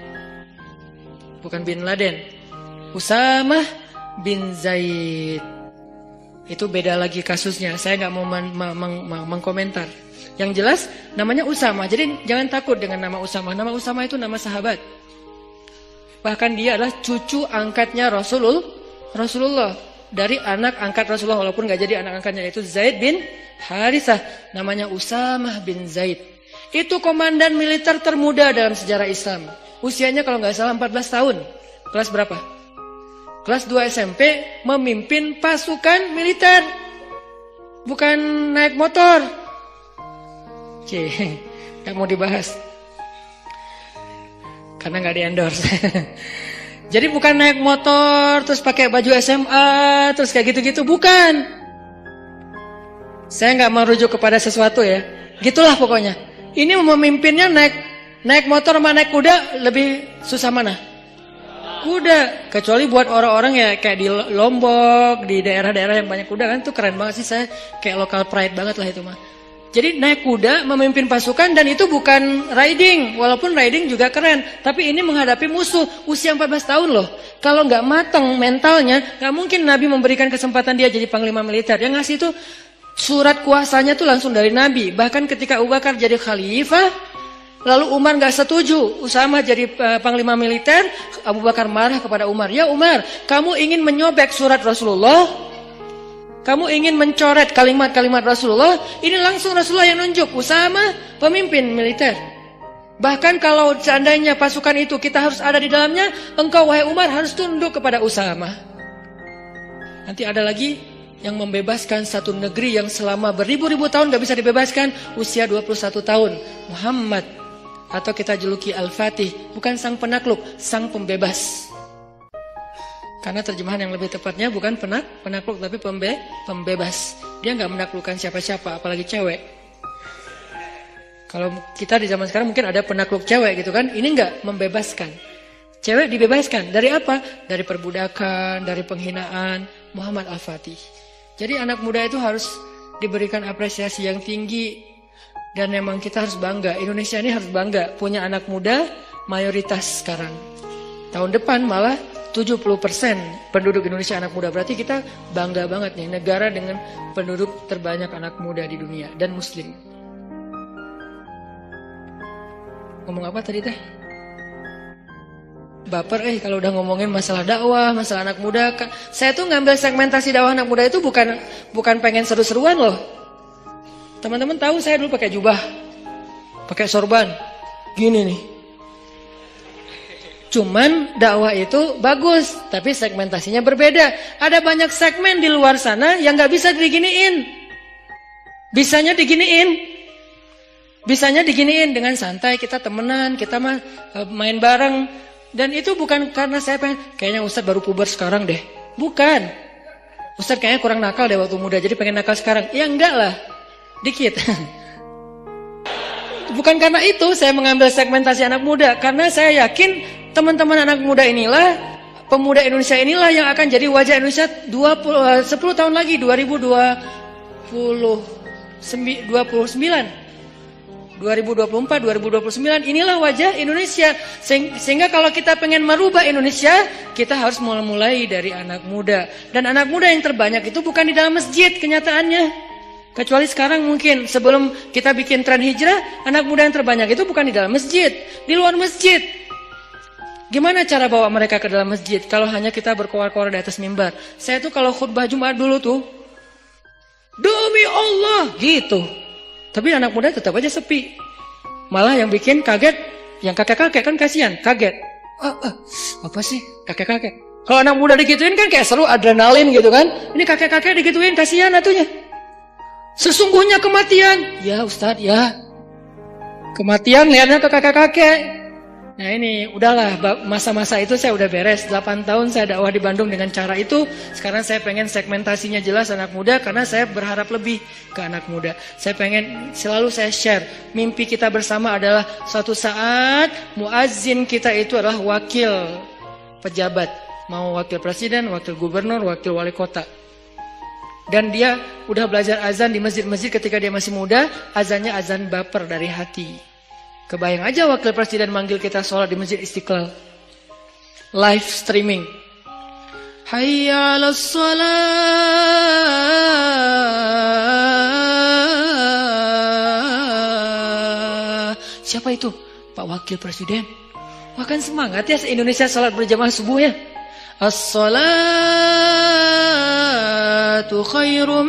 bukan bin Laden, Usamah bin Zaid. Itu beda lagi kasusnya. Saya nggak mau mengkomentar. Yang jelas namanya Usamah. Jadi jangan takut dengan nama Usamah. Nama Usamah itu nama sahabat. Bahkan dia adalah cucu angkatnya Rasulullah. Rasulullah. Dari anak angkat Rasulullah, walaupun gak jadi anak angkatnya, itu Zaid bin Harithah. Namanya Usamah bin Zaid. Itu komandan militer termuda dalam sejarah Islam. Usianya kalau gak salah empat belas tahun. Kelas berapa? Kelas dua S M P, memimpin pasukan militer. Bukan naik motor. Cih, gak mau dibahas karena gak di endorse. Jadi bukan naik motor, terus pakai baju S M A, terus kayak gitu-gitu. Bukan. Saya nggak merujuk kepada sesuatu ya. Gitulah pokoknya. Ini memimpinnya naik naik motor sama naik kuda, lebih susah mana? Kuda. Kecuali buat orang-orang ya kayak di Lombok, di daerah-daerah yang banyak kuda kan, itu keren banget sih. Saya kayak local pride banget lah itu mah. Jadi naik kuda, memimpin pasukan, dan itu bukan riding. Walaupun riding juga keren. Tapi ini menghadapi musuh usia empat belas tahun loh. Kalau nggak matang mentalnya, nggak mungkin Nabi memberikan kesempatan dia jadi panglima militer. Yang ngasih itu surat kuasanya tuh langsung dari Nabi. Bahkan ketika Abu Bakar jadi khalifah, lalu Umar nggak setuju Usamah jadi uh, panglima militer, Abu Bakar marah kepada Umar. Ya Umar, kamu ingin menyobek surat Rasulullah? Kamu ingin mencoret kalimat-kalimat Rasulullah? Ini langsung Rasulullah yang nunjuk Usamah pemimpin militer. Bahkan kalau seandainya pasukan itu kita harus ada di dalamnya, engkau wahai Umar harus tunduk kepada Usamah. Nanti ada lagi yang membebaskan satu negeri yang selama beribu-ribu tahun gak bisa dibebaskan, usia dua puluh satu tahun. Muhammad, atau kita juluki Al-Fatih, bukan sang penakluk, sang pembebas. Karena terjemahan yang lebih tepatnya bukan penak, penakluk tapi pembe, pembebas. Dia nggak menaklukkan siapa-siapa, apalagi cewek. Kalau kita di zaman sekarang mungkin ada penakluk cewek gitu kan, ini nggak membebaskan. Cewek dibebaskan dari apa? Dari perbudakan, dari penghinaan. Muhammad Al-Fatih. Jadi anak muda itu harus diberikan apresiasi yang tinggi, dan memang kita harus bangga. Indonesia ini harus bangga punya anak muda mayoritas sekarang. Tahun depan malah tujuh puluh persen penduduk Indonesia anak muda. Berarti kita bangga banget nih, negara dengan penduduk terbanyak anak muda di dunia dan muslim. Ngomong apa tadi teh? Baper eh kalau udah ngomongin masalah dakwah, masalah anak muda. Saya tuh ngambil segmentasi dakwah anak muda itu bukan bukan pengen seru-seruan loh. Teman-teman tahu saya dulu pakai jubah, pakai sorban, gini nih. Cuman dakwah itu bagus, tapi segmentasinya berbeda. Ada banyak segmen di luar sana yang nggak bisa diginiin. Bisanya diginiin. Bisanya diginiin dengan santai, kita temenan, kita main bareng. Dan itu bukan karena saya pengen, kayaknya Ustadz baru puber sekarang deh. Bukan. Ustadz kayaknya kurang nakal deh waktu muda, jadi pengen nakal sekarang. Ya enggak lah, dikit. Bukan karena itu saya mengambil segmentasi anak muda. Karena saya yakin teman-teman anak muda inilah, pemuda Indonesia inilah yang akan jadi wajah Indonesia dua puluh, sepuluh tahun lagi, dua ribu dua puluh sembilan. dua ribu dua puluh empat, dua ribu dua puluh sembilan, inilah wajah Indonesia. Sehingga kalau kita pengen merubah Indonesia, kita harus mulai dari anak muda. Dan anak muda yang terbanyak itu bukan di dalam masjid kenyataannya. Kecuali sekarang mungkin, sebelum kita bikin tren hijrah, anak muda yang terbanyak itu bukan di dalam masjid, di luar masjid. Gimana cara bawa mereka ke dalam masjid kalau hanya kita berkoar-koar di atas mimbar? Saya tuh kalau khutbah Jumat dulu tuh, demi Allah gitu. Tapi anak muda tetap aja sepi. Malah yang bikin kaget, yang kakek-kakek kan kasihan, kaget. Ah, ah, apa sih kakek-kakek? Kalau anak muda digituin kan kayak seru, adrenalin gitu kan. Ini kakek-kakek digituin, kasihan atunya. Sesungguhnya kematian. Ya Ustadz, ya. Kematian lihatnya ke kakek-kakek. Nah ini, udahlah, masa-masa itu saya udah beres. delapan tahun saya dakwah di Bandung dengan cara itu. Sekarang saya pengen segmentasinya jelas anak muda, karena saya berharap lebih ke anak muda. Saya pengen, selalu saya share, mimpi kita bersama adalah suatu saat muazzin kita itu adalah wakil pejabat. Mau wakil presiden, wakil gubernur, wakil wali kota. Dan dia udah belajar azan di masjid-masjid ketika dia masih muda, azannya azan baper dari hati. Kebayang aja wakil presiden manggil kita sholat di Masjid Istiqlal. Live streaming. Hayya 'alas shalah. Siapa itu? Pak Wakil Presiden. Wah kan semangat ya se-Indonesia sholat berjamaah subuh ya. As-salatu khairum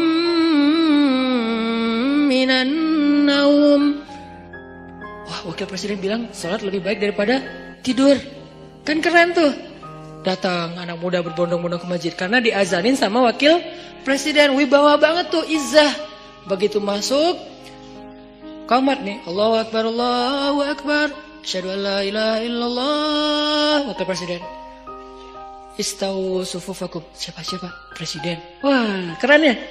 minan naum. Wah, Wakil Presiden bilang sholat lebih baik daripada tidur. Kan keren tuh. Datang anak muda berbondong-bondong ke masjid karena diazanin sama Wakil Presiden. Wibawa banget tuh, izzah. Begitu masuk qamat nih, Allahu Akbar, Allahu Akbar, asyhadu an la ilaha illallah. Wakil Presiden, Istawu sufufakum. Siapa-siapa? Presiden. Wah, keren ya.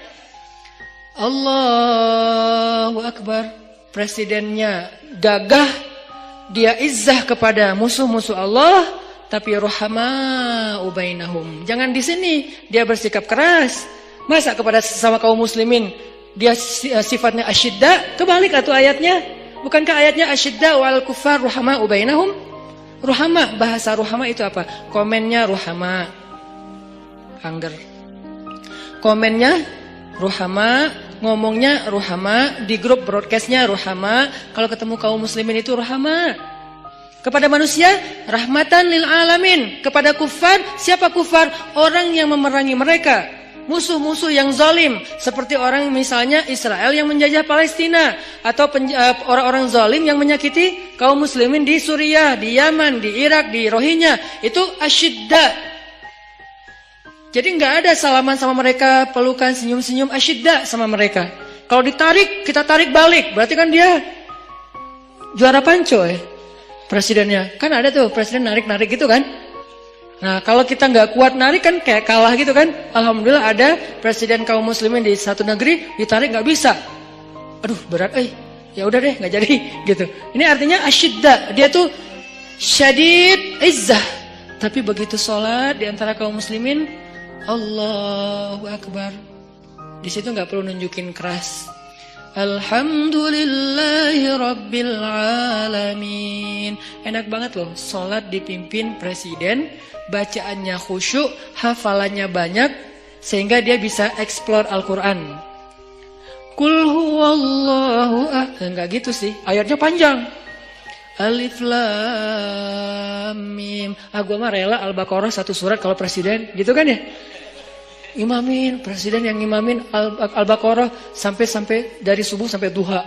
Allahu Akbar. Presidennya gagah. Dia izzah kepada musuh-musuh Allah. Tapi rohama'u bainahum. Jangan di sini dia bersikap keras. Masa kepada sesama kaum muslimin dia sifatnya asyidda? Kebalik atau ayatnya. Bukankah ayatnya asyidda wal kufar rohama'u bainahum? Ruhama, bahasa ruhama itu apa? Komennya ruhama, angger. Komennya ruhama, ngomongnya ruhama, di grup broadcastnya ruhama. Kalau ketemu kaum muslimin itu ruhama. Kepada manusia, rahmatan lil alamin. Kepada kufar, siapa kufar? Orang yang memerangi mereka. Musuh-musuh yang zalim, seperti orang misalnya Israel yang menjajah Palestina, atau orang-orang zalim yang menyakiti kaum muslimin di Suriah, di Yaman, di Irak, di Rohingya. Itu asyidda. Jadi nggak ada salaman sama mereka, pelukan, senyum-senyum, asyidda sama mereka. Kalau ditarik, kita tarik balik. Berarti kan dia juara panco ya, presidennya. Kan ada tuh presiden narik-narik gitu kan. Nah kalau kita nggak kuat narik kan kayak kalah gitu kan. Alhamdulillah ada presiden kaum muslimin di satu negeri ditarik nggak bisa. Aduh berat eh. Ya udah deh nggak jadi gitu. Ini artinya asyidda. Dia tuh syadid izzah. Tapi begitu sholat di antara kaum muslimin, Allahu Akbar. Di situ nggak perlu nunjukin keras. Alhamdulillahi Rabbil Alamin. Enak banget loh sholat dipimpin presiden, bacaannya khusyuk, hafalannya banyak, sehingga dia bisa explore Al-Quran. Qul huwallahu ahad. Enggak gitu sih, ayatnya panjang. Alif Lam Mim. Ah gue mah rela Al-Baqarah satu surat kalau presiden, gitu kan ya? Imamin, presiden yang imamin Al-Baqarah sampai-sampai dari subuh sampai duha.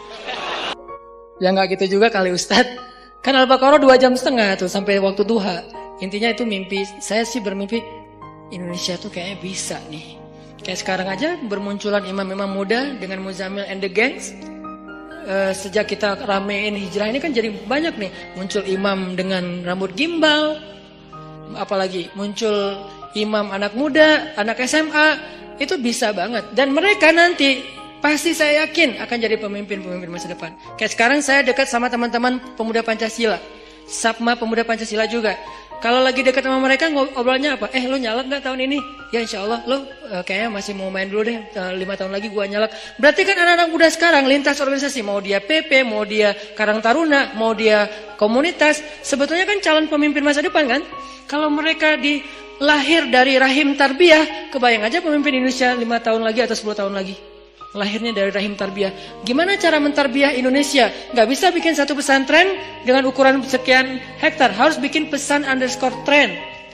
Ya nggak gitu juga kali Ustadz. Kan Al-Baqarah dua jam setengah tuh sampai waktu duha. Intinya itu mimpi. Saya sih bermimpi Indonesia tuh kayaknya bisa nih. Kayak sekarang aja bermunculan imam-imam muda dengan Muzammil and the Gangs. Uh, sejak kita ramein hijrah ini kan jadi banyak nih. Muncul imam dengan rambut gimbal. Apalagi muncul imam anak muda, anak S M A. Itu bisa banget. Dan mereka nanti pasti saya yakin akan jadi pemimpin-pemimpin masa depan. Kayak sekarang saya dekat sama teman-teman pemuda Pancasila. Sapma pemuda Pancasila juga. Kalau lagi dekat sama mereka ngobrolnya apa? Eh lo nyalek gak tahun ini? Ya insya Allah lo uh, kayaknya masih mau main dulu deh. Uh, lima tahun lagi gua nyalek. Berarti kan anak-anak muda sekarang lintas organisasi. Mau dia P P, mau dia Karang Taruna, mau dia komunitas. Sebetulnya kan calon pemimpin masa depan kan? Kalau mereka di lahir dari rahim tarbiyah, kebayang aja pemimpin Indonesia lima tahun lagi atau sepuluh tahun lagi. Lahirnya dari rahim tarbiyah. Gimana cara mentarbiah Indonesia? Gak bisa bikin satu pesantren dengan ukuran sekian hektar. Harus bikin pesan underscore tren.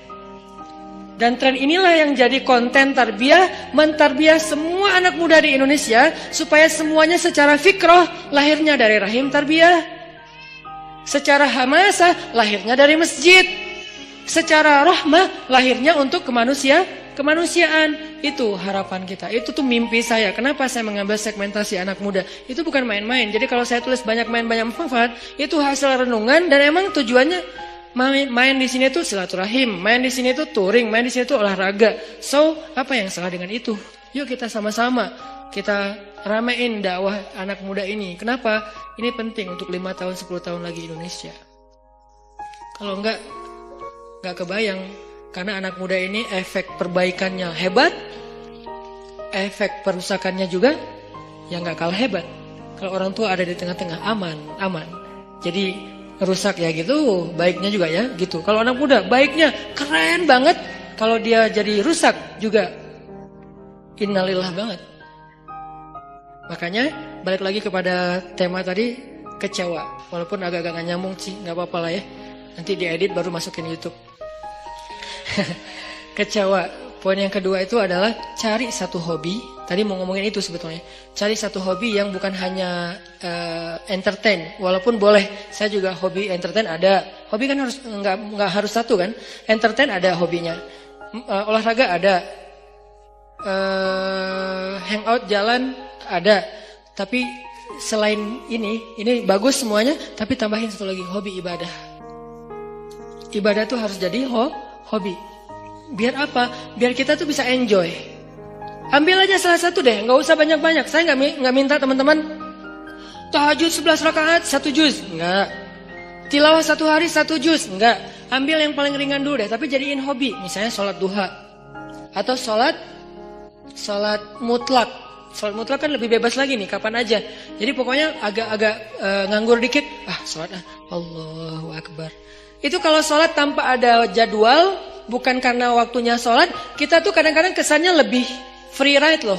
Dan tren inilah yang jadi konten tarbiyah. Mentarbiah semua anak muda di Indonesia. Supaya semuanya secara fikroh lahirnya dari rahim tarbiyah. Secara hamasah lahirnya dari masjid. Secara rahmah lahirnya untuk kemanusia, kemanusiaan. Itu harapan kita. Itu tuh mimpi saya. Kenapa saya mengambil segmentasi anak muda? Itu bukan main-main. Jadi kalau saya tulis banyak main banyak manfaat, itu hasil renungan dan emang tujuannya main, main di sini tuh silaturahim, main di sini tuh touring, main di sini tuh olahraga. So, apa yang salah dengan itu? Yuk kita sama-sama kita ramein dakwah anak muda ini. Kenapa? Ini penting untuk lima tahun, sepuluh tahun lagi Indonesia. Kalau enggak Gak kebayang. Karena anak muda ini efek perbaikannya hebat, efek perusakannya juga yang gak kalah hebat. Kalau orang tua ada di tengah-tengah, aman, aman. Jadi rusak ya gitu, baiknya juga ya gitu. Kalau anak muda baiknya keren banget, kalau dia jadi rusak juga innalillah banget. Makanya balik lagi kepada tema tadi, kecewa. Walaupun agak-agak gak nyambung sih, gak apa-apa lah ya. Nanti diedit baru masukin YouTube. Kecewa. Poin yang kedua itu adalah cari satu hobi. Tadi mau ngomongin itu sebetulnya. Cari satu hobi yang bukan hanya uh, entertain. Walaupun boleh. Saya juga hobi entertain ada. Hobi kan harus nggak nggak harus satu kan. Entertain ada hobinya. Uh, olahraga ada. Uh, hangout jalan ada. Tapi selain ini, ini bagus semuanya. Tapi tambahin satu lagi, hobi ibadah. Ibadah tuh harus jadi ho, hobi. Biar apa? Biar kita tuh bisa enjoy. Ambil aja salah satu deh, nggak usah banyak-banyak. Saya nggak nggak minta teman-teman tahajud sebelas rakaat satu juz, nggak. Tilawah satu hari satu juz, nggak. Ambil yang paling ringan dulu deh, tapi jadiin hobi. Misalnya sholat duha atau sholat sholat mutlak. Sholat mutlak kan lebih bebas lagi nih, kapan aja. Jadi pokoknya agak-agak uh, nganggur dikit, ah sholat ah, Allahu Akbar. Itu kalau sholat tanpa ada jadwal, bukan karena waktunya sholat, kita tuh kadang-kadang kesannya lebih free ride loh.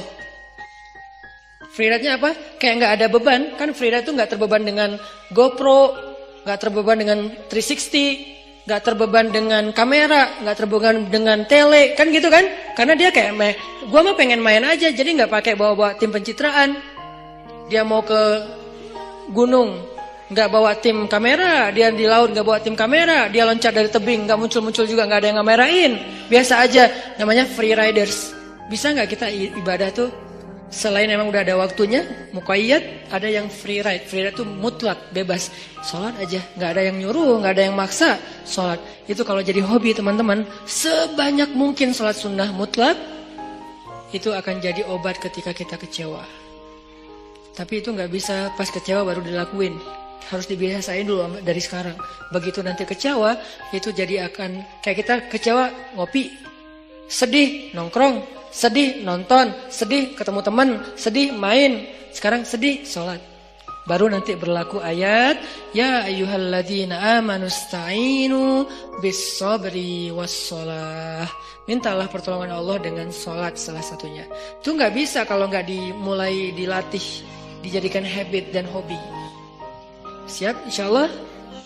Free ride-nya apa? Kayak nggak ada beban. Kan free ride tuh nggak terbeban dengan GoPro, nggak terbeban dengan tiga enam nol, nggak terbeban dengan kamera, nggak terbeban dengan tele, kan gitu kan? Karena dia kayak, meh, gua mah pengen main aja, jadi nggak pakai bawa-bawa tim pencitraan. Dia mau ke gunung, nggak bawa tim kamera, dia di laut nggak bawa tim kamera, dia loncat dari tebing nggak muncul-muncul juga, nggak ada yang ngamerain, biasa aja, namanya free riders. Bisa nggak kita ibadah tuh selain emang udah ada waktunya, muqayyad, ada yang free ride. Free ride tuh mutlak, bebas, sholat aja, nggak ada yang nyuruh, nggak ada yang maksa, sholat. Itu kalau jadi hobi teman-teman, sebanyak mungkin sholat sunnah mutlak, itu akan jadi obat ketika kita kecewa. Tapi itu nggak bisa pas kecewa baru dilakuin. Harus dibiasain dulu dari sekarang. Begitu nanti kecewa, itu jadi akan kayak kita kecewa ngopi, sedih nongkrong, sedih nonton, sedih ketemu teman, sedih main. Sekarang sedih sholat. Baru nanti berlaku ayat, ya ayyuhalladzina amanu sta'inu bis sabri was shalah. Mintalah pertolongan Allah dengan sholat salah satunya. Itu nggak bisa kalau nggak dimulai dilatih, dijadikan habit dan hobi. Siap insya Allah?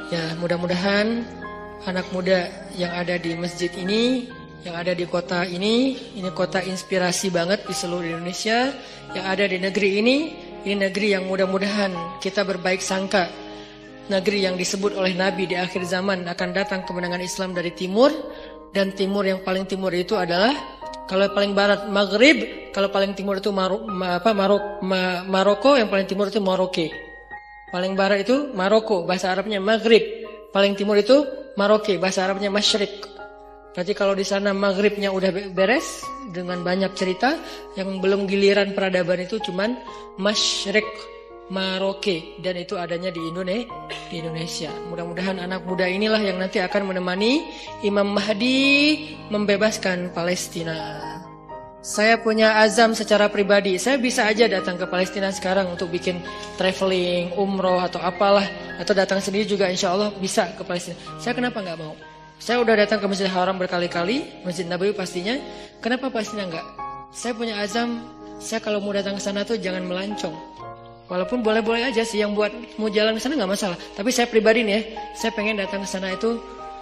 Ya, mudah-mudahan anak muda yang ada di masjid ini, yang ada di kota ini, ini kota inspirasi banget di seluruh Indonesia, yang ada di negeri ini, ini negeri yang mudah-mudahan kita berbaik sangka. Negeri yang disebut oleh Nabi di akhir zaman akan datang kemenangan Islam dari timur, dan timur yang paling timur itu adalah, kalau paling barat Maghrib, kalau paling timur itu Maro, ma, apa, Marok, ma, Maroko, yang paling timur itu Maroke. Paling barat itu Maroko, bahasa Arabnya Maghrib. Paling timur itu Maroke, bahasa Arabnya Masyrik. Berarti kalau di sana Maghribnya udah beres dengan banyak cerita, yang belum giliran peradaban itu cuman Masyrik, Maroke, dan itu adanya di Indonesia. Di Indonesia. Mudah-mudahan anak muda inilah yang nanti akan menemani Imam Mahdi membebaskan Palestina. Saya punya azam secara pribadi, saya bisa aja datang ke Palestina sekarang untuk bikin traveling, umroh atau apalah, atau datang sendiri juga insya Allah bisa ke Palestina. Saya kenapa nggak mau? Saya udah datang ke Masjid Haram berkali-kali, Masjid Nabawi pastinya. Kenapa Palestina nggak? Saya punya azam, saya kalau mau datang ke sana tuh jangan melancong. Walaupun boleh-boleh aja sih, yang buat mau jalan ke sana nggak masalah. Tapi saya pribadi nih ya, saya pengen datang ke sana itu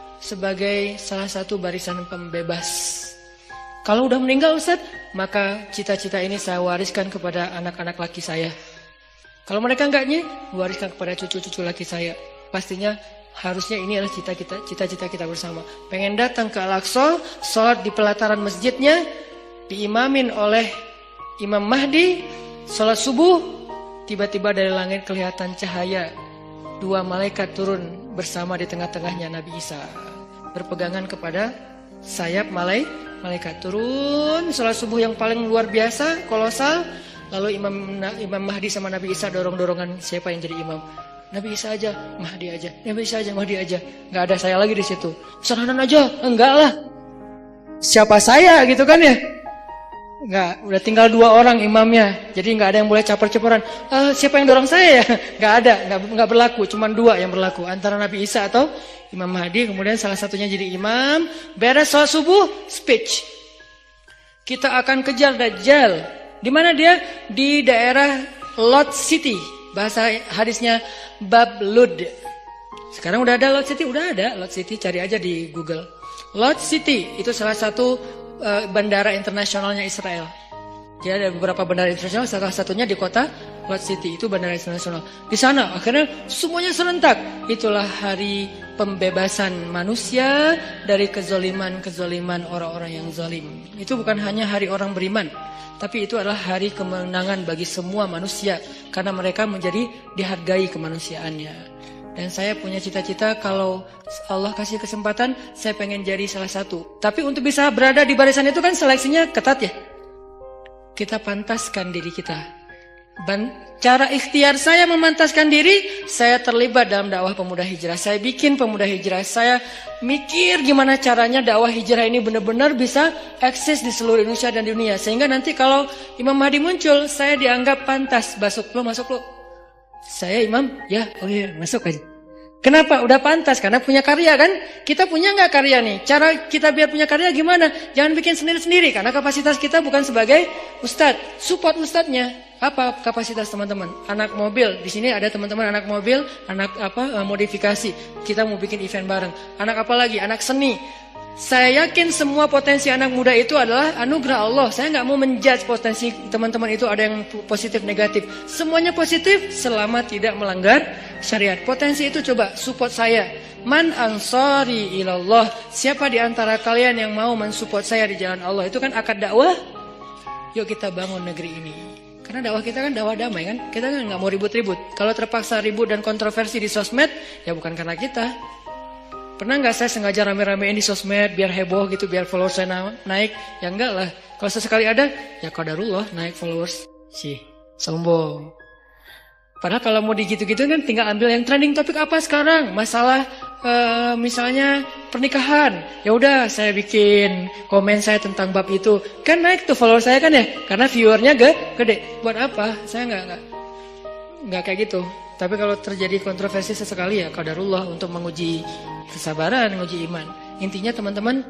sebagai salah satu barisan pembebas. Kalau udah meninggal Ustaz, maka cita-cita ini saya wariskan kepada anak-anak laki saya. Kalau mereka enggaknya, wariskan kepada cucu-cucu laki saya. Pastinya harusnya ini adalah cita-cita cita-cita kita bersama. Pengen datang ke Al-Aqsa, sholat di pelataran masjidnya, diimamin oleh Imam Mahdi, sholat subuh, tiba-tiba dari langit kelihatan cahaya. Dua malaikat turun bersama di tengah-tengahnya Nabi Isa. Berpegangan kepada sayap malaikat. Malaikat turun, sholat subuh yang paling luar biasa, kolosal. Lalu Imam Imam Mahdi sama Nabi Isa dorong-dorongan siapa yang jadi imam. Nabi Isa aja, Mahdi aja, Nabi Isa aja, Mahdi aja. Nggak ada saya lagi di situ. Sananan aja, enggak lah. Siapa saya gitu kan ya? Nggak, udah tinggal dua orang imamnya. Jadi nggak ada yang boleh caper-caperan. Ah, siapa yang dorong saya ya? Nggak ada, nggak, nggak berlaku. Cuma dua yang berlaku, antara Nabi Isa atau Imam Mahdi. Kemudian salah satunya jadi imam. Beres sholat subuh, speech. Kita akan kejar Dajjal. Di mana dia? Di daerah Lot City. Bahasa hadisnya Bab Lud. Sekarang udah ada Lot City, udah ada Lot City. Cari aja di Google. Lot City itu salah satu uh, bandara internasionalnya Israel. Jadi ada beberapa bandara internasional, salah satunya di kota Lot City, itu bandara internasional. Di sana akhirnya semuanya serentak. Itulah hari pembebasan manusia dari kezoliman-kezoliman orang-orang yang zalim. Itu bukan hanya hari orang beriman, tapi itu adalah hari kemenangan bagi semua manusia, karena mereka menjadi dihargai kemanusiaannya. Dan saya punya cita-cita kalau Allah kasih kesempatan, saya pengen jadi salah satu. Tapi untuk bisa berada di barisan itu kan seleksinya ketat ya. Kita pantaskan diri kita. Dan cara ikhtiar saya memantaskan diri, saya terlibat dalam dakwah pemuda hijrah. Saya bikin pemuda hijrah. Saya mikir gimana caranya dakwah hijrah ini benar-benar bisa eksis di seluruh Indonesia dan dunia. Sehingga nanti kalau Imam Mahdi muncul, saya dianggap pantas. Masuk lo, masuk lo. Saya imam, ya, oh iya, masuk aja. Kenapa? Udah pantas, karena punya karya kan? Kita punya nggak karya nih? Cara kita biar punya karya gimana? Jangan bikin sendiri-sendiri, karena kapasitas kita bukan sebagai ustadz. Support ustadznya. Apa kapasitas teman-teman? Anak mobil, di sini ada teman-teman anak mobil, anak apa modifikasi. Kita mau bikin event bareng. Anak apa lagi? Anak seni. Saya yakin semua potensi anak muda itu adalah anugerah Allah. Saya nggak mau menjudge potensi teman-teman itu ada yang positif negatif. Semuanya positif selama tidak melanggar syariat. Potensi itu coba support saya. Man ansari ilallah. Siapa di antara kalian yang mau mensupport saya di jalan Allah? Itu kan akad dakwah. Yuk kita bangun negeri ini. Karena dakwah kita kan dakwah damai kan. Kita kan nggak mau ribut-ribut. Kalau terpaksa ribut dan kontroversi di sosmed, ya bukan karena kita. Pernah nggak saya sengaja rame-ramein di sosmed biar heboh gitu, biar followers saya naik? Ya enggak lah. Kalau sesekali ada, ya qadarullah naik followers. Sih, sombong. Padahal kalau mau digitu-gitu kan tinggal ambil yang trending topik apa sekarang. Masalah uh, misalnya pernikahan. Ya udah saya bikin komen saya tentang bab itu. Kan naik tuh followers saya kan ya. Karena viewernya gede. Buat apa? Saya nggak nggak nggak kayak gitu. Tapi kalau terjadi kontroversi sesekali ya qadarullah untuk menguji kesabaran, menguji iman. Intinya teman-teman,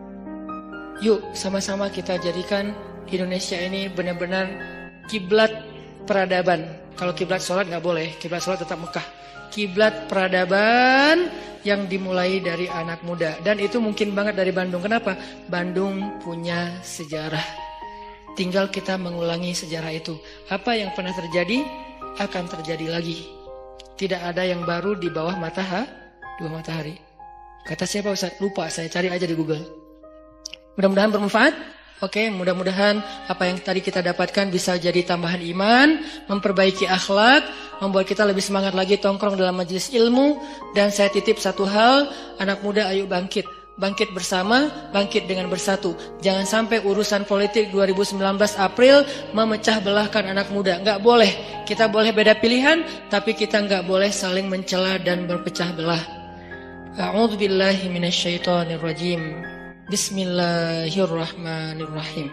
yuk sama-sama kita jadikan Indonesia ini benar-benar kiblat peradaban. Kalau kiblat sholat nggak boleh, kiblat sholat tetap Mekah. Kiblat peradaban yang dimulai dari anak muda. Dan itu mungkin banget dari Bandung. Kenapa? Bandung punya sejarah. Tinggal kita mengulangi sejarah itu. Apa yang pernah terjadi akan terjadi lagi. Tidak ada yang baru di bawah matahari, dua matahari. Kata siapa Ustaz? Lupa, saya cari aja di Google. Mudah-mudahan bermanfaat. Oke, mudah-mudahan apa yang tadi kita dapatkan bisa jadi tambahan iman, memperbaiki akhlak, membuat kita lebih semangat lagi tongkrong dalam majelis ilmu. Dan saya titip satu hal, anak muda ayo bangkit. Bangkit bersama, bangkit dengan bersatu. Jangan sampai urusan politik dua ribu sembilan belas April memecah belahkan anak muda. Enggak boleh. Kita boleh beda pilihan, tapi kita enggak boleh saling mencela dan berpecah belah. A'udzubillahi minasyaitonirrajim. Bismillahirrahmanirrahim.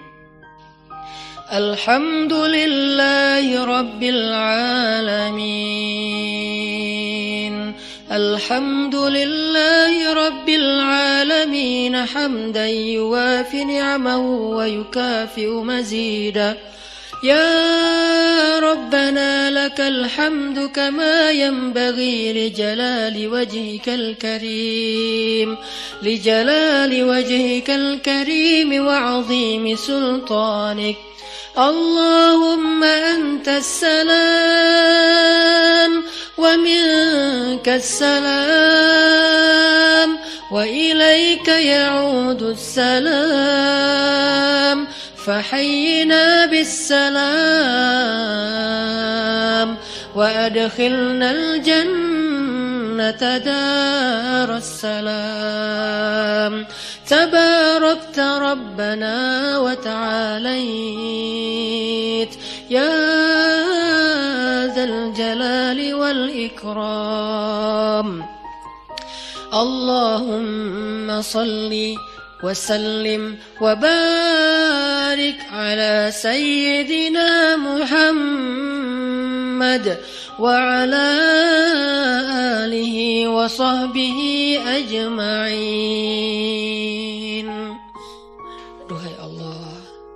Alhamdulillahi rabbil alamin. Alhamdulillahi rabbil alamin hamdan yuwafi ni'amahu wa yukafi'u mazida. Ya Rabbana lakal hamdu kama yanbaghi li jalali wajhikal karim li jalali wajhikal karim wa 'azimi sultanik. Allahumma antas salam wa minkas salam wa ilayka ya'udus salam. فحينا بالسلام وأدخلنا الجنة دار السلام تباركت ربنا وتعاليت يا ذا الجلال والإكرام اللهم صلِّ وسلم وبارك على سيدنا محمد وعلى آله وصحبه أجمعين. Duhai Allah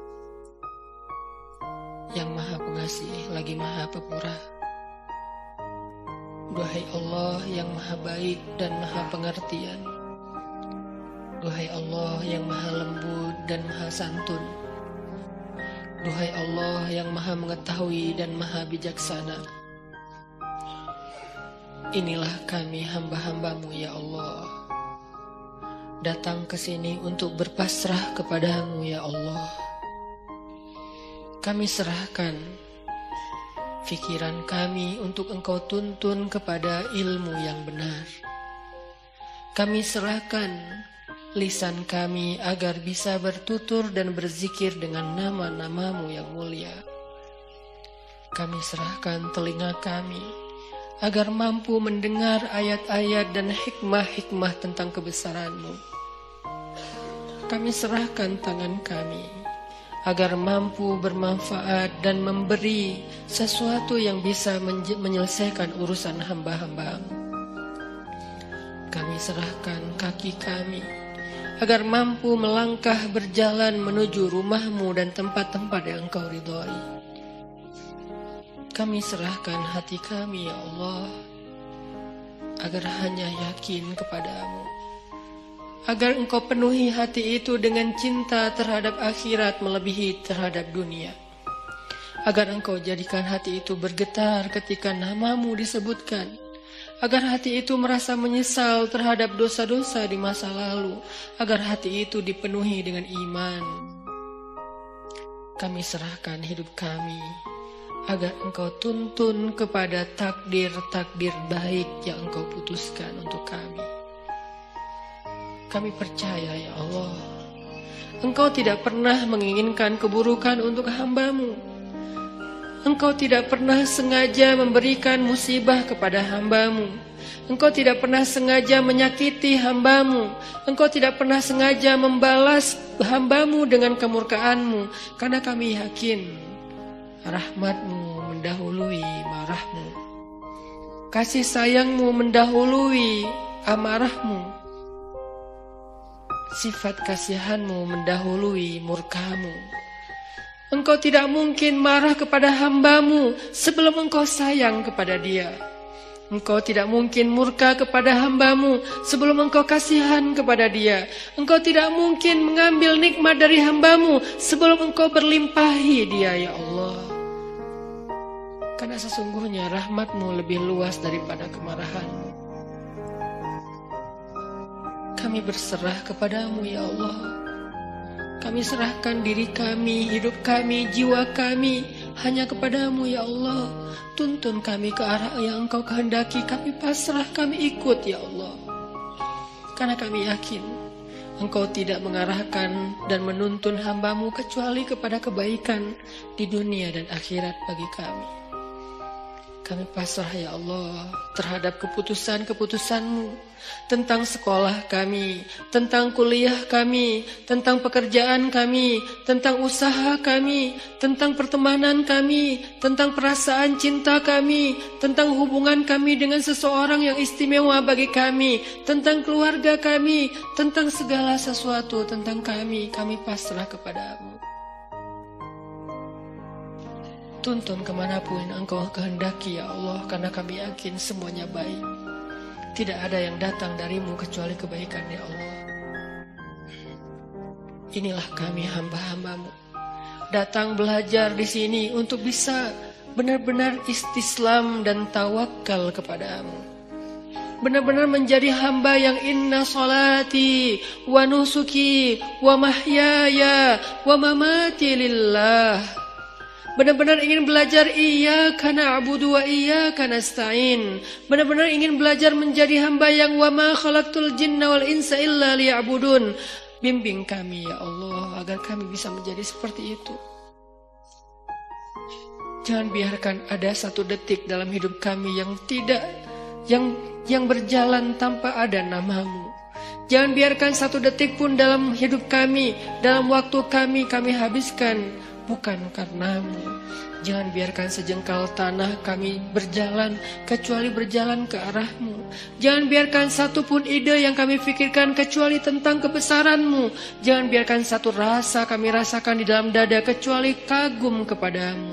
yang maha pengasih lagi maha pemurah. Duhai Allah yang maha baik dan maha pengertian. Duhai Allah yang maha lembut dan maha santun. Duhai Allah yang maha mengetahui dan maha bijaksana. Inilah kami hamba-hambamu ya Allah. Datang ke sini untuk berpasrah kepadamu ya Allah. Kami serahkan pikiran kami untuk Engkau tuntun kepada ilmu yang benar. Kami serahkan lisan kami agar bisa bertutur dan berzikir dengan nama-namamu yang mulia. Kami serahkan telinga kami agar mampu mendengar ayat-ayat dan hikmah-hikmah tentang kebesaran-Mu. Kami serahkan tangan kami agar mampu bermanfaat dan memberi sesuatu yang bisa menyelesaikan urusan hamba-hamba-Mu. Kami serahkan kaki kami agar mampu melangkah berjalan menuju rumah-Mu dan tempat-tempat yang Engkau ridhai. Kami serahkan hati kami ya Allah, agar hanya yakin kepadamu, agar Engkau penuhi hati itu dengan cinta terhadap akhirat melebihi terhadap dunia, agar Engkau jadikan hati itu bergetar ketika nama-Mu disebutkan, agar hati itu merasa menyesal terhadap dosa-dosa di masa lalu, agar hati itu dipenuhi dengan iman. Kami serahkan hidup kami agar Engkau tuntun kepada takdir-takdir baik yang Engkau putuskan untuk kami. Kami percaya ya Allah, Engkau tidak pernah menginginkan keburukan untuk hamba-Mu. Engkau tidak pernah sengaja memberikan musibah kepada hamba-Mu. Engkau tidak pernah sengaja menyakiti hamba-Mu. Engkau tidak pernah sengaja membalas hamba-Mu dengan kemurkaan-Mu. Karena kami yakin rahmat-Mu mendahului marah-Mu. Kasih sayang-Mu mendahului amarah-Mu. Sifat kasihan-Mu mendahului murka-Mu. Engkau tidak mungkin marah kepada hamba-Mu sebelum Engkau sayang kepada dia. Engkau tidak mungkin murka kepada hamba-Mu sebelum Engkau kasihan kepada dia. Engkau tidak mungkin mengambil nikmat dari hamba-Mu sebelum Engkau berlimpahi dia, ya Allah. Karena sesungguhnya rahmat-Mu lebih luas daripada kemarahan-Mu. Kami berserah kepada-Mu, ya Allah. Kami serahkan diri kami, hidup kami, jiwa kami hanya kepada-Mu, ya Allah. Tuntun kami ke arah yang Engkau kehendaki. Kami pasrah, kami ikut, ya Allah. Karena kami yakin Engkau tidak mengarahkan dan menuntun hamba-Mu kecuali kepada kebaikan di dunia dan akhirat bagi kami. Kami pasrah, ya Allah, terhadap keputusan-keputusan-Mu tentang sekolah kami, tentang kuliah kami, tentang pekerjaan kami, tentang usaha kami, tentang pertemanan kami, tentang perasaan cinta kami, tentang hubungan kami dengan seseorang yang istimewa bagi kami, tentang keluarga kami, tentang segala sesuatu tentang kami. Kami pasrah kepada-Mu. Tuntun kemanapun Engkau kehendaki, ya Allah, karena kami yakin semuanya baik. Tidak ada yang datang dari-Mu kecuali kebaikan, ya Allah. Inilah kami hamba-hamba-Mu, datang belajar di sini untuk bisa benar-benar istislam dan tawakal kepada-Mu. Benar-benar menjadi hamba yang inna salati wa nusuki wa mahyaya wa mamati lillah. Benar-benar ingin belajar iyyaka na'budu wa iyyaka nasta'in. Benar-benar ingin belajar menjadi hamba yang wa ma khalaqtul jinna wal insa illa liya'budun. Bimbing kami, ya Allah, agar kami bisa menjadi seperti itu. Jangan biarkan ada satu detik dalam hidup kami yang tidak yang yang berjalan tanpa ada nama-Mu. Jangan biarkan satu detik pun dalam hidup kami, dalam waktu kami kami habiskan bukan karena-Mu. Jangan biarkan sejengkal tanah kami berjalan kecuali berjalan ke arah-Mu. Jangan biarkan satu pun ide yang kami pikirkan kecuali tentang kebesaran-Mu. Jangan biarkan satu rasa kami rasakan di dalam dada kecuali kagum kepada-Mu.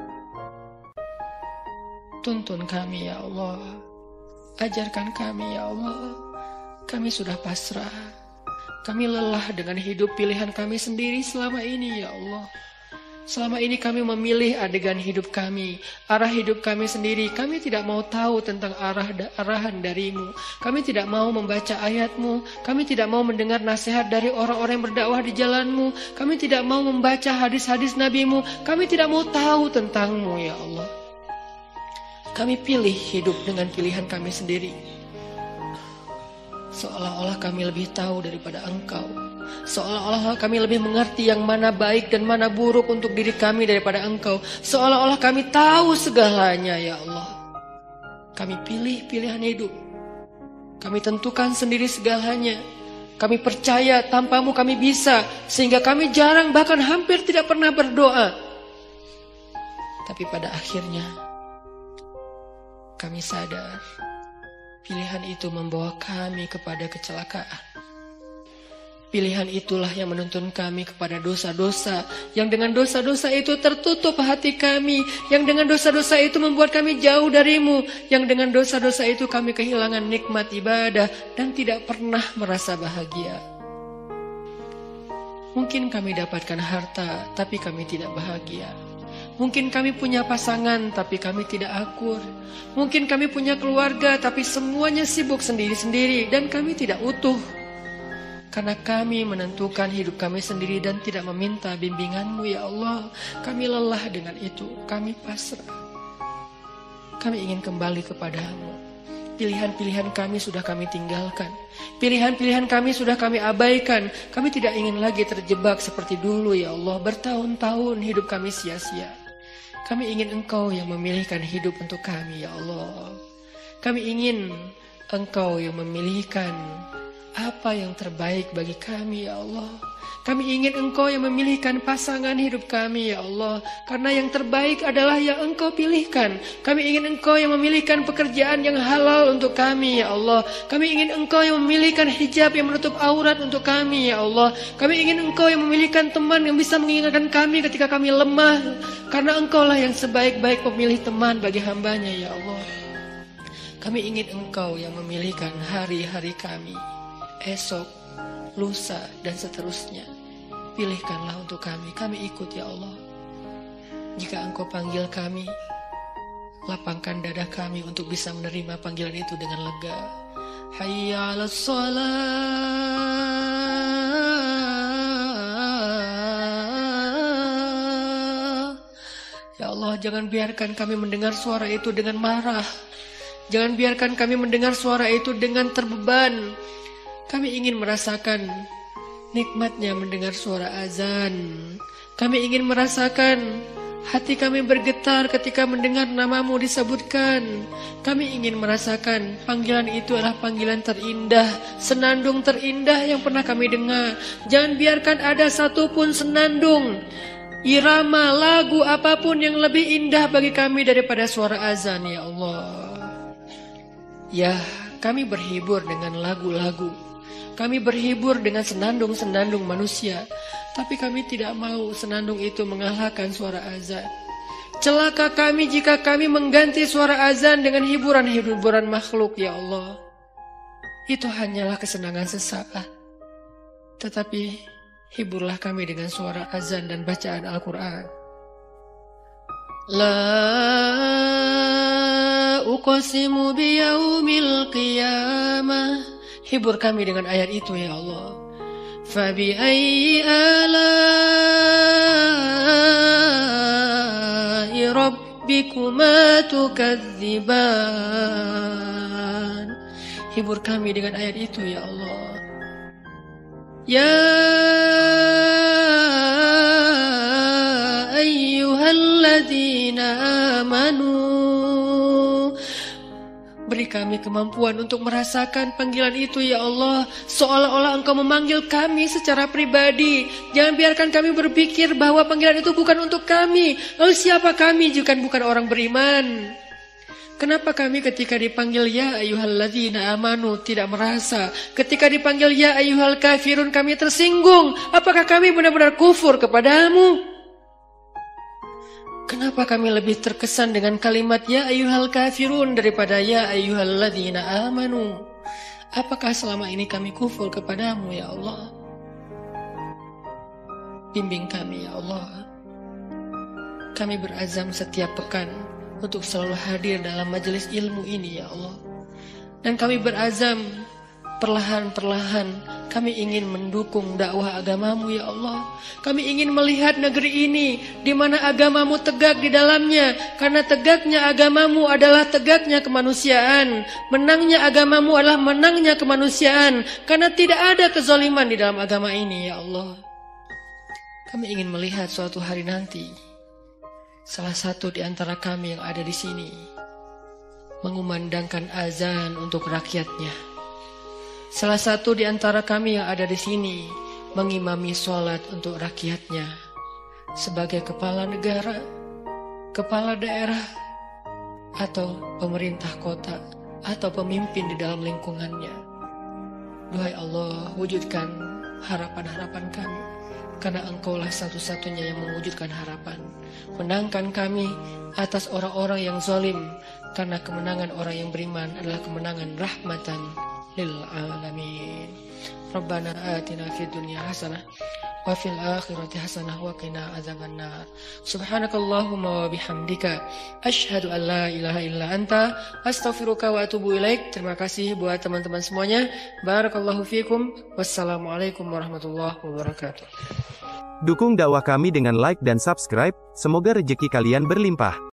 Tuntun kami, ya Allah. Ajarkan kami, ya Allah. Kami sudah pasrah. Kami lelah dengan hidup pilihan kami sendiri selama ini, ya Allah. Selama ini kami memilih adegan hidup kami, arah hidup kami sendiri. Kami tidak mau tahu tentang arah arahan dari-Mu. Kami tidak mau membaca ayat-Mu. Kami tidak mau mendengar nasihat dari orang-orang yang berdakwah di jalan-Mu. Kami tidak mau membaca hadis-hadis Nabi-Mu. Kami tidak mau tahu tentang-Mu, ya Allah. Kami pilih hidup dengan pilihan kami sendiri. Seolah-olah kami lebih tahu daripada Engkau. Seolah-olah kami lebih mengerti yang mana baik dan mana buruk untuk diri kami daripada Engkau. Seolah-olah kami tahu segalanya, ya Allah. Kami pilih pilihan hidup. Kami tentukan sendiri segalanya. Kami percaya tanpa-Mu kami bisa, sehingga kami jarang bahkan hampir tidak pernah berdoa. Tapi pada akhirnya kami sadar pilihan itu membawa kami kepada kecelakaan. Pilihan itulah yang menuntun kami kepada dosa-dosa, yang dengan dosa-dosa itu tertutup hati kami, yang dengan dosa-dosa itu membuat kami jauh dari-Mu, yang dengan dosa-dosa itu kami kehilangan nikmat ibadah dan tidak pernah merasa bahagia. Mungkin kami dapatkan harta, tapi kami tidak bahagia. Mungkin kami punya pasangan, tapi kami tidak akur. Mungkin kami punya keluarga, tapi semuanya sibuk sendiri-sendiri dan kami tidak utuh. Karena kami menentukan hidup kami sendiri dan tidak meminta bimbingan-Mu, ya Allah. Kami lelah dengan itu, kami pasrah. Kami ingin kembali kepada-Mu. Pilihan-pilihan kami sudah kami tinggalkan. Pilihan-pilihan kami sudah kami abaikan. Kami tidak ingin lagi terjebak seperti dulu, ya Allah. Bertahun-tahun hidup kami sia-sia. Kami ingin Engkau yang memilihkan hidup untuk kami, ya Allah. Kami ingin Engkau yang memilihkan apa yang terbaik bagi kami, ya Allah. Kami ingin Engkau yang memilihkan pasangan hidup kami, ya Allah. Karena yang terbaik adalah yang Engkau pilihkan. Kami ingin Engkau yang memilihkan pekerjaan yang halal untuk kami, ya Allah. Kami ingin Engkau yang memilihkan hijab yang menutup aurat untuk kami, ya Allah. Kami ingin Engkau yang memilihkan teman yang bisa mengingatkan kami ketika kami lemah. Karena Engkaulah yang sebaik-baik pemilih teman bagi hambanya, ya Allah. Kami ingin Engkau yang memilihkan hari-hari kami, esok, lusa, dan seterusnya. Pilihkanlah untuk kami, kami ikut, ya Allah. Jika Engkau panggil kami, lapangkan dada kami untuk bisa menerima panggilan itu dengan lega. Hayya 'alas shalah. Ya Allah, jangan biarkan kami mendengar suara itu dengan marah. Jangan biarkan kami mendengar suara itu dengan terbeban. Kami ingin merasakan nikmatnya mendengar suara azan. Kami ingin merasakan hati kami bergetar ketika mendengar namamu disebutkan. Kami ingin merasakan panggilan itu adalah panggilan terindah, senandung terindah yang pernah kami dengar. Jangan biarkan ada satupun senandung, irama, lagu apapun yang lebih indah bagi kami daripada suara azan, ya Allah. Ya, kami berhibur dengan lagu-lagu. Kami berhibur dengan senandung-senandung manusia. Tapi kami tidak mau senandung itu mengalahkan suara azan. Celaka kami jika kami mengganti suara azan dengan hiburan-hiburan makhluk, ya Allah. Itu hanyalah kesenangan sesaat. Tetapi hiburlah kami dengan suara azan dan bacaan Al-Quran. La uqsimu biyaumil qiyamah. Hibur kami dengan ayat itu, ya Allah. Fabi ayyi ala'i rabbikuma tukadziban. Hibur kami dengan ayat itu, ya Allah. Ya ayyuhalladzina amanu. Beri kami kemampuan untuk merasakan panggilan itu, ya Allah. Seolah-olah Engkau memanggil kami secara pribadi. Jangan biarkan kami berpikir bahwa panggilan itu bukan untuk kami. Lalu siapa kami jika bukan orang beriman? Kenapa kami ketika dipanggil ya ayyuhalladzina amanu tidak merasa? Ketika dipanggil ya ayyuhal kafirun kami tersinggung. Apakah kami benar-benar kufur kepadamu? Kenapa kami lebih terkesan dengan kalimat ya ayyuhal kafirun daripada ya ayyuhalladzina amanu? Apakah selama ini kami kufur kepadamu, ya Allah? Bimbing kami, ya Allah. Kami berazam setiap pekan untuk selalu hadir dalam majelis ilmu ini, ya Allah. Dan kami berazam perlahan-perlahan kami ingin mendukung dakwah agamamu, ya Allah. Kami ingin melihat negeri ini di mana agamamu tegak di dalamnya. Karena tegaknya agamamu adalah tegaknya kemanusiaan. Menangnya agamamu adalah menangnya kemanusiaan. Karena tidak ada kezaliman di dalam agama ini, ya Allah. Kami ingin melihat suatu hari nanti salah satu di antara kami yang ada di sini mengumandangkan azan untuk rakyatnya. Salah satu di antara kami yang ada di sini mengimami sholat untuk rakyatnya. Sebagai kepala negara, kepala daerah, atau pemerintah kota, atau pemimpin di dalam lingkungannya. Duhai Allah, wujudkan harapan-harapan kami. Karena Engkaulah satu-satunya yang mewujudkan harapan. Menangkan kami atas orang-orang yang zalim. Karena kemenangan orang yang beriman adalah kemenangan rahmatan lil alamin. Rabbana atina fid dunya hasanah wa fil akhirati hasanah wa qina adzabannar. Subhanakallahumma wa bihamdika asyhadu an la ilaha illa anta astaghfiruka wa atubu ilaik. Terima kasih buat teman-teman semuanya. Barakallahu fikum. Wassalamualaikum warahmatullahi wabarakatuh. Dukung dakwah kami dengan like dan subscribe. Semoga rezeki kalian berlimpah.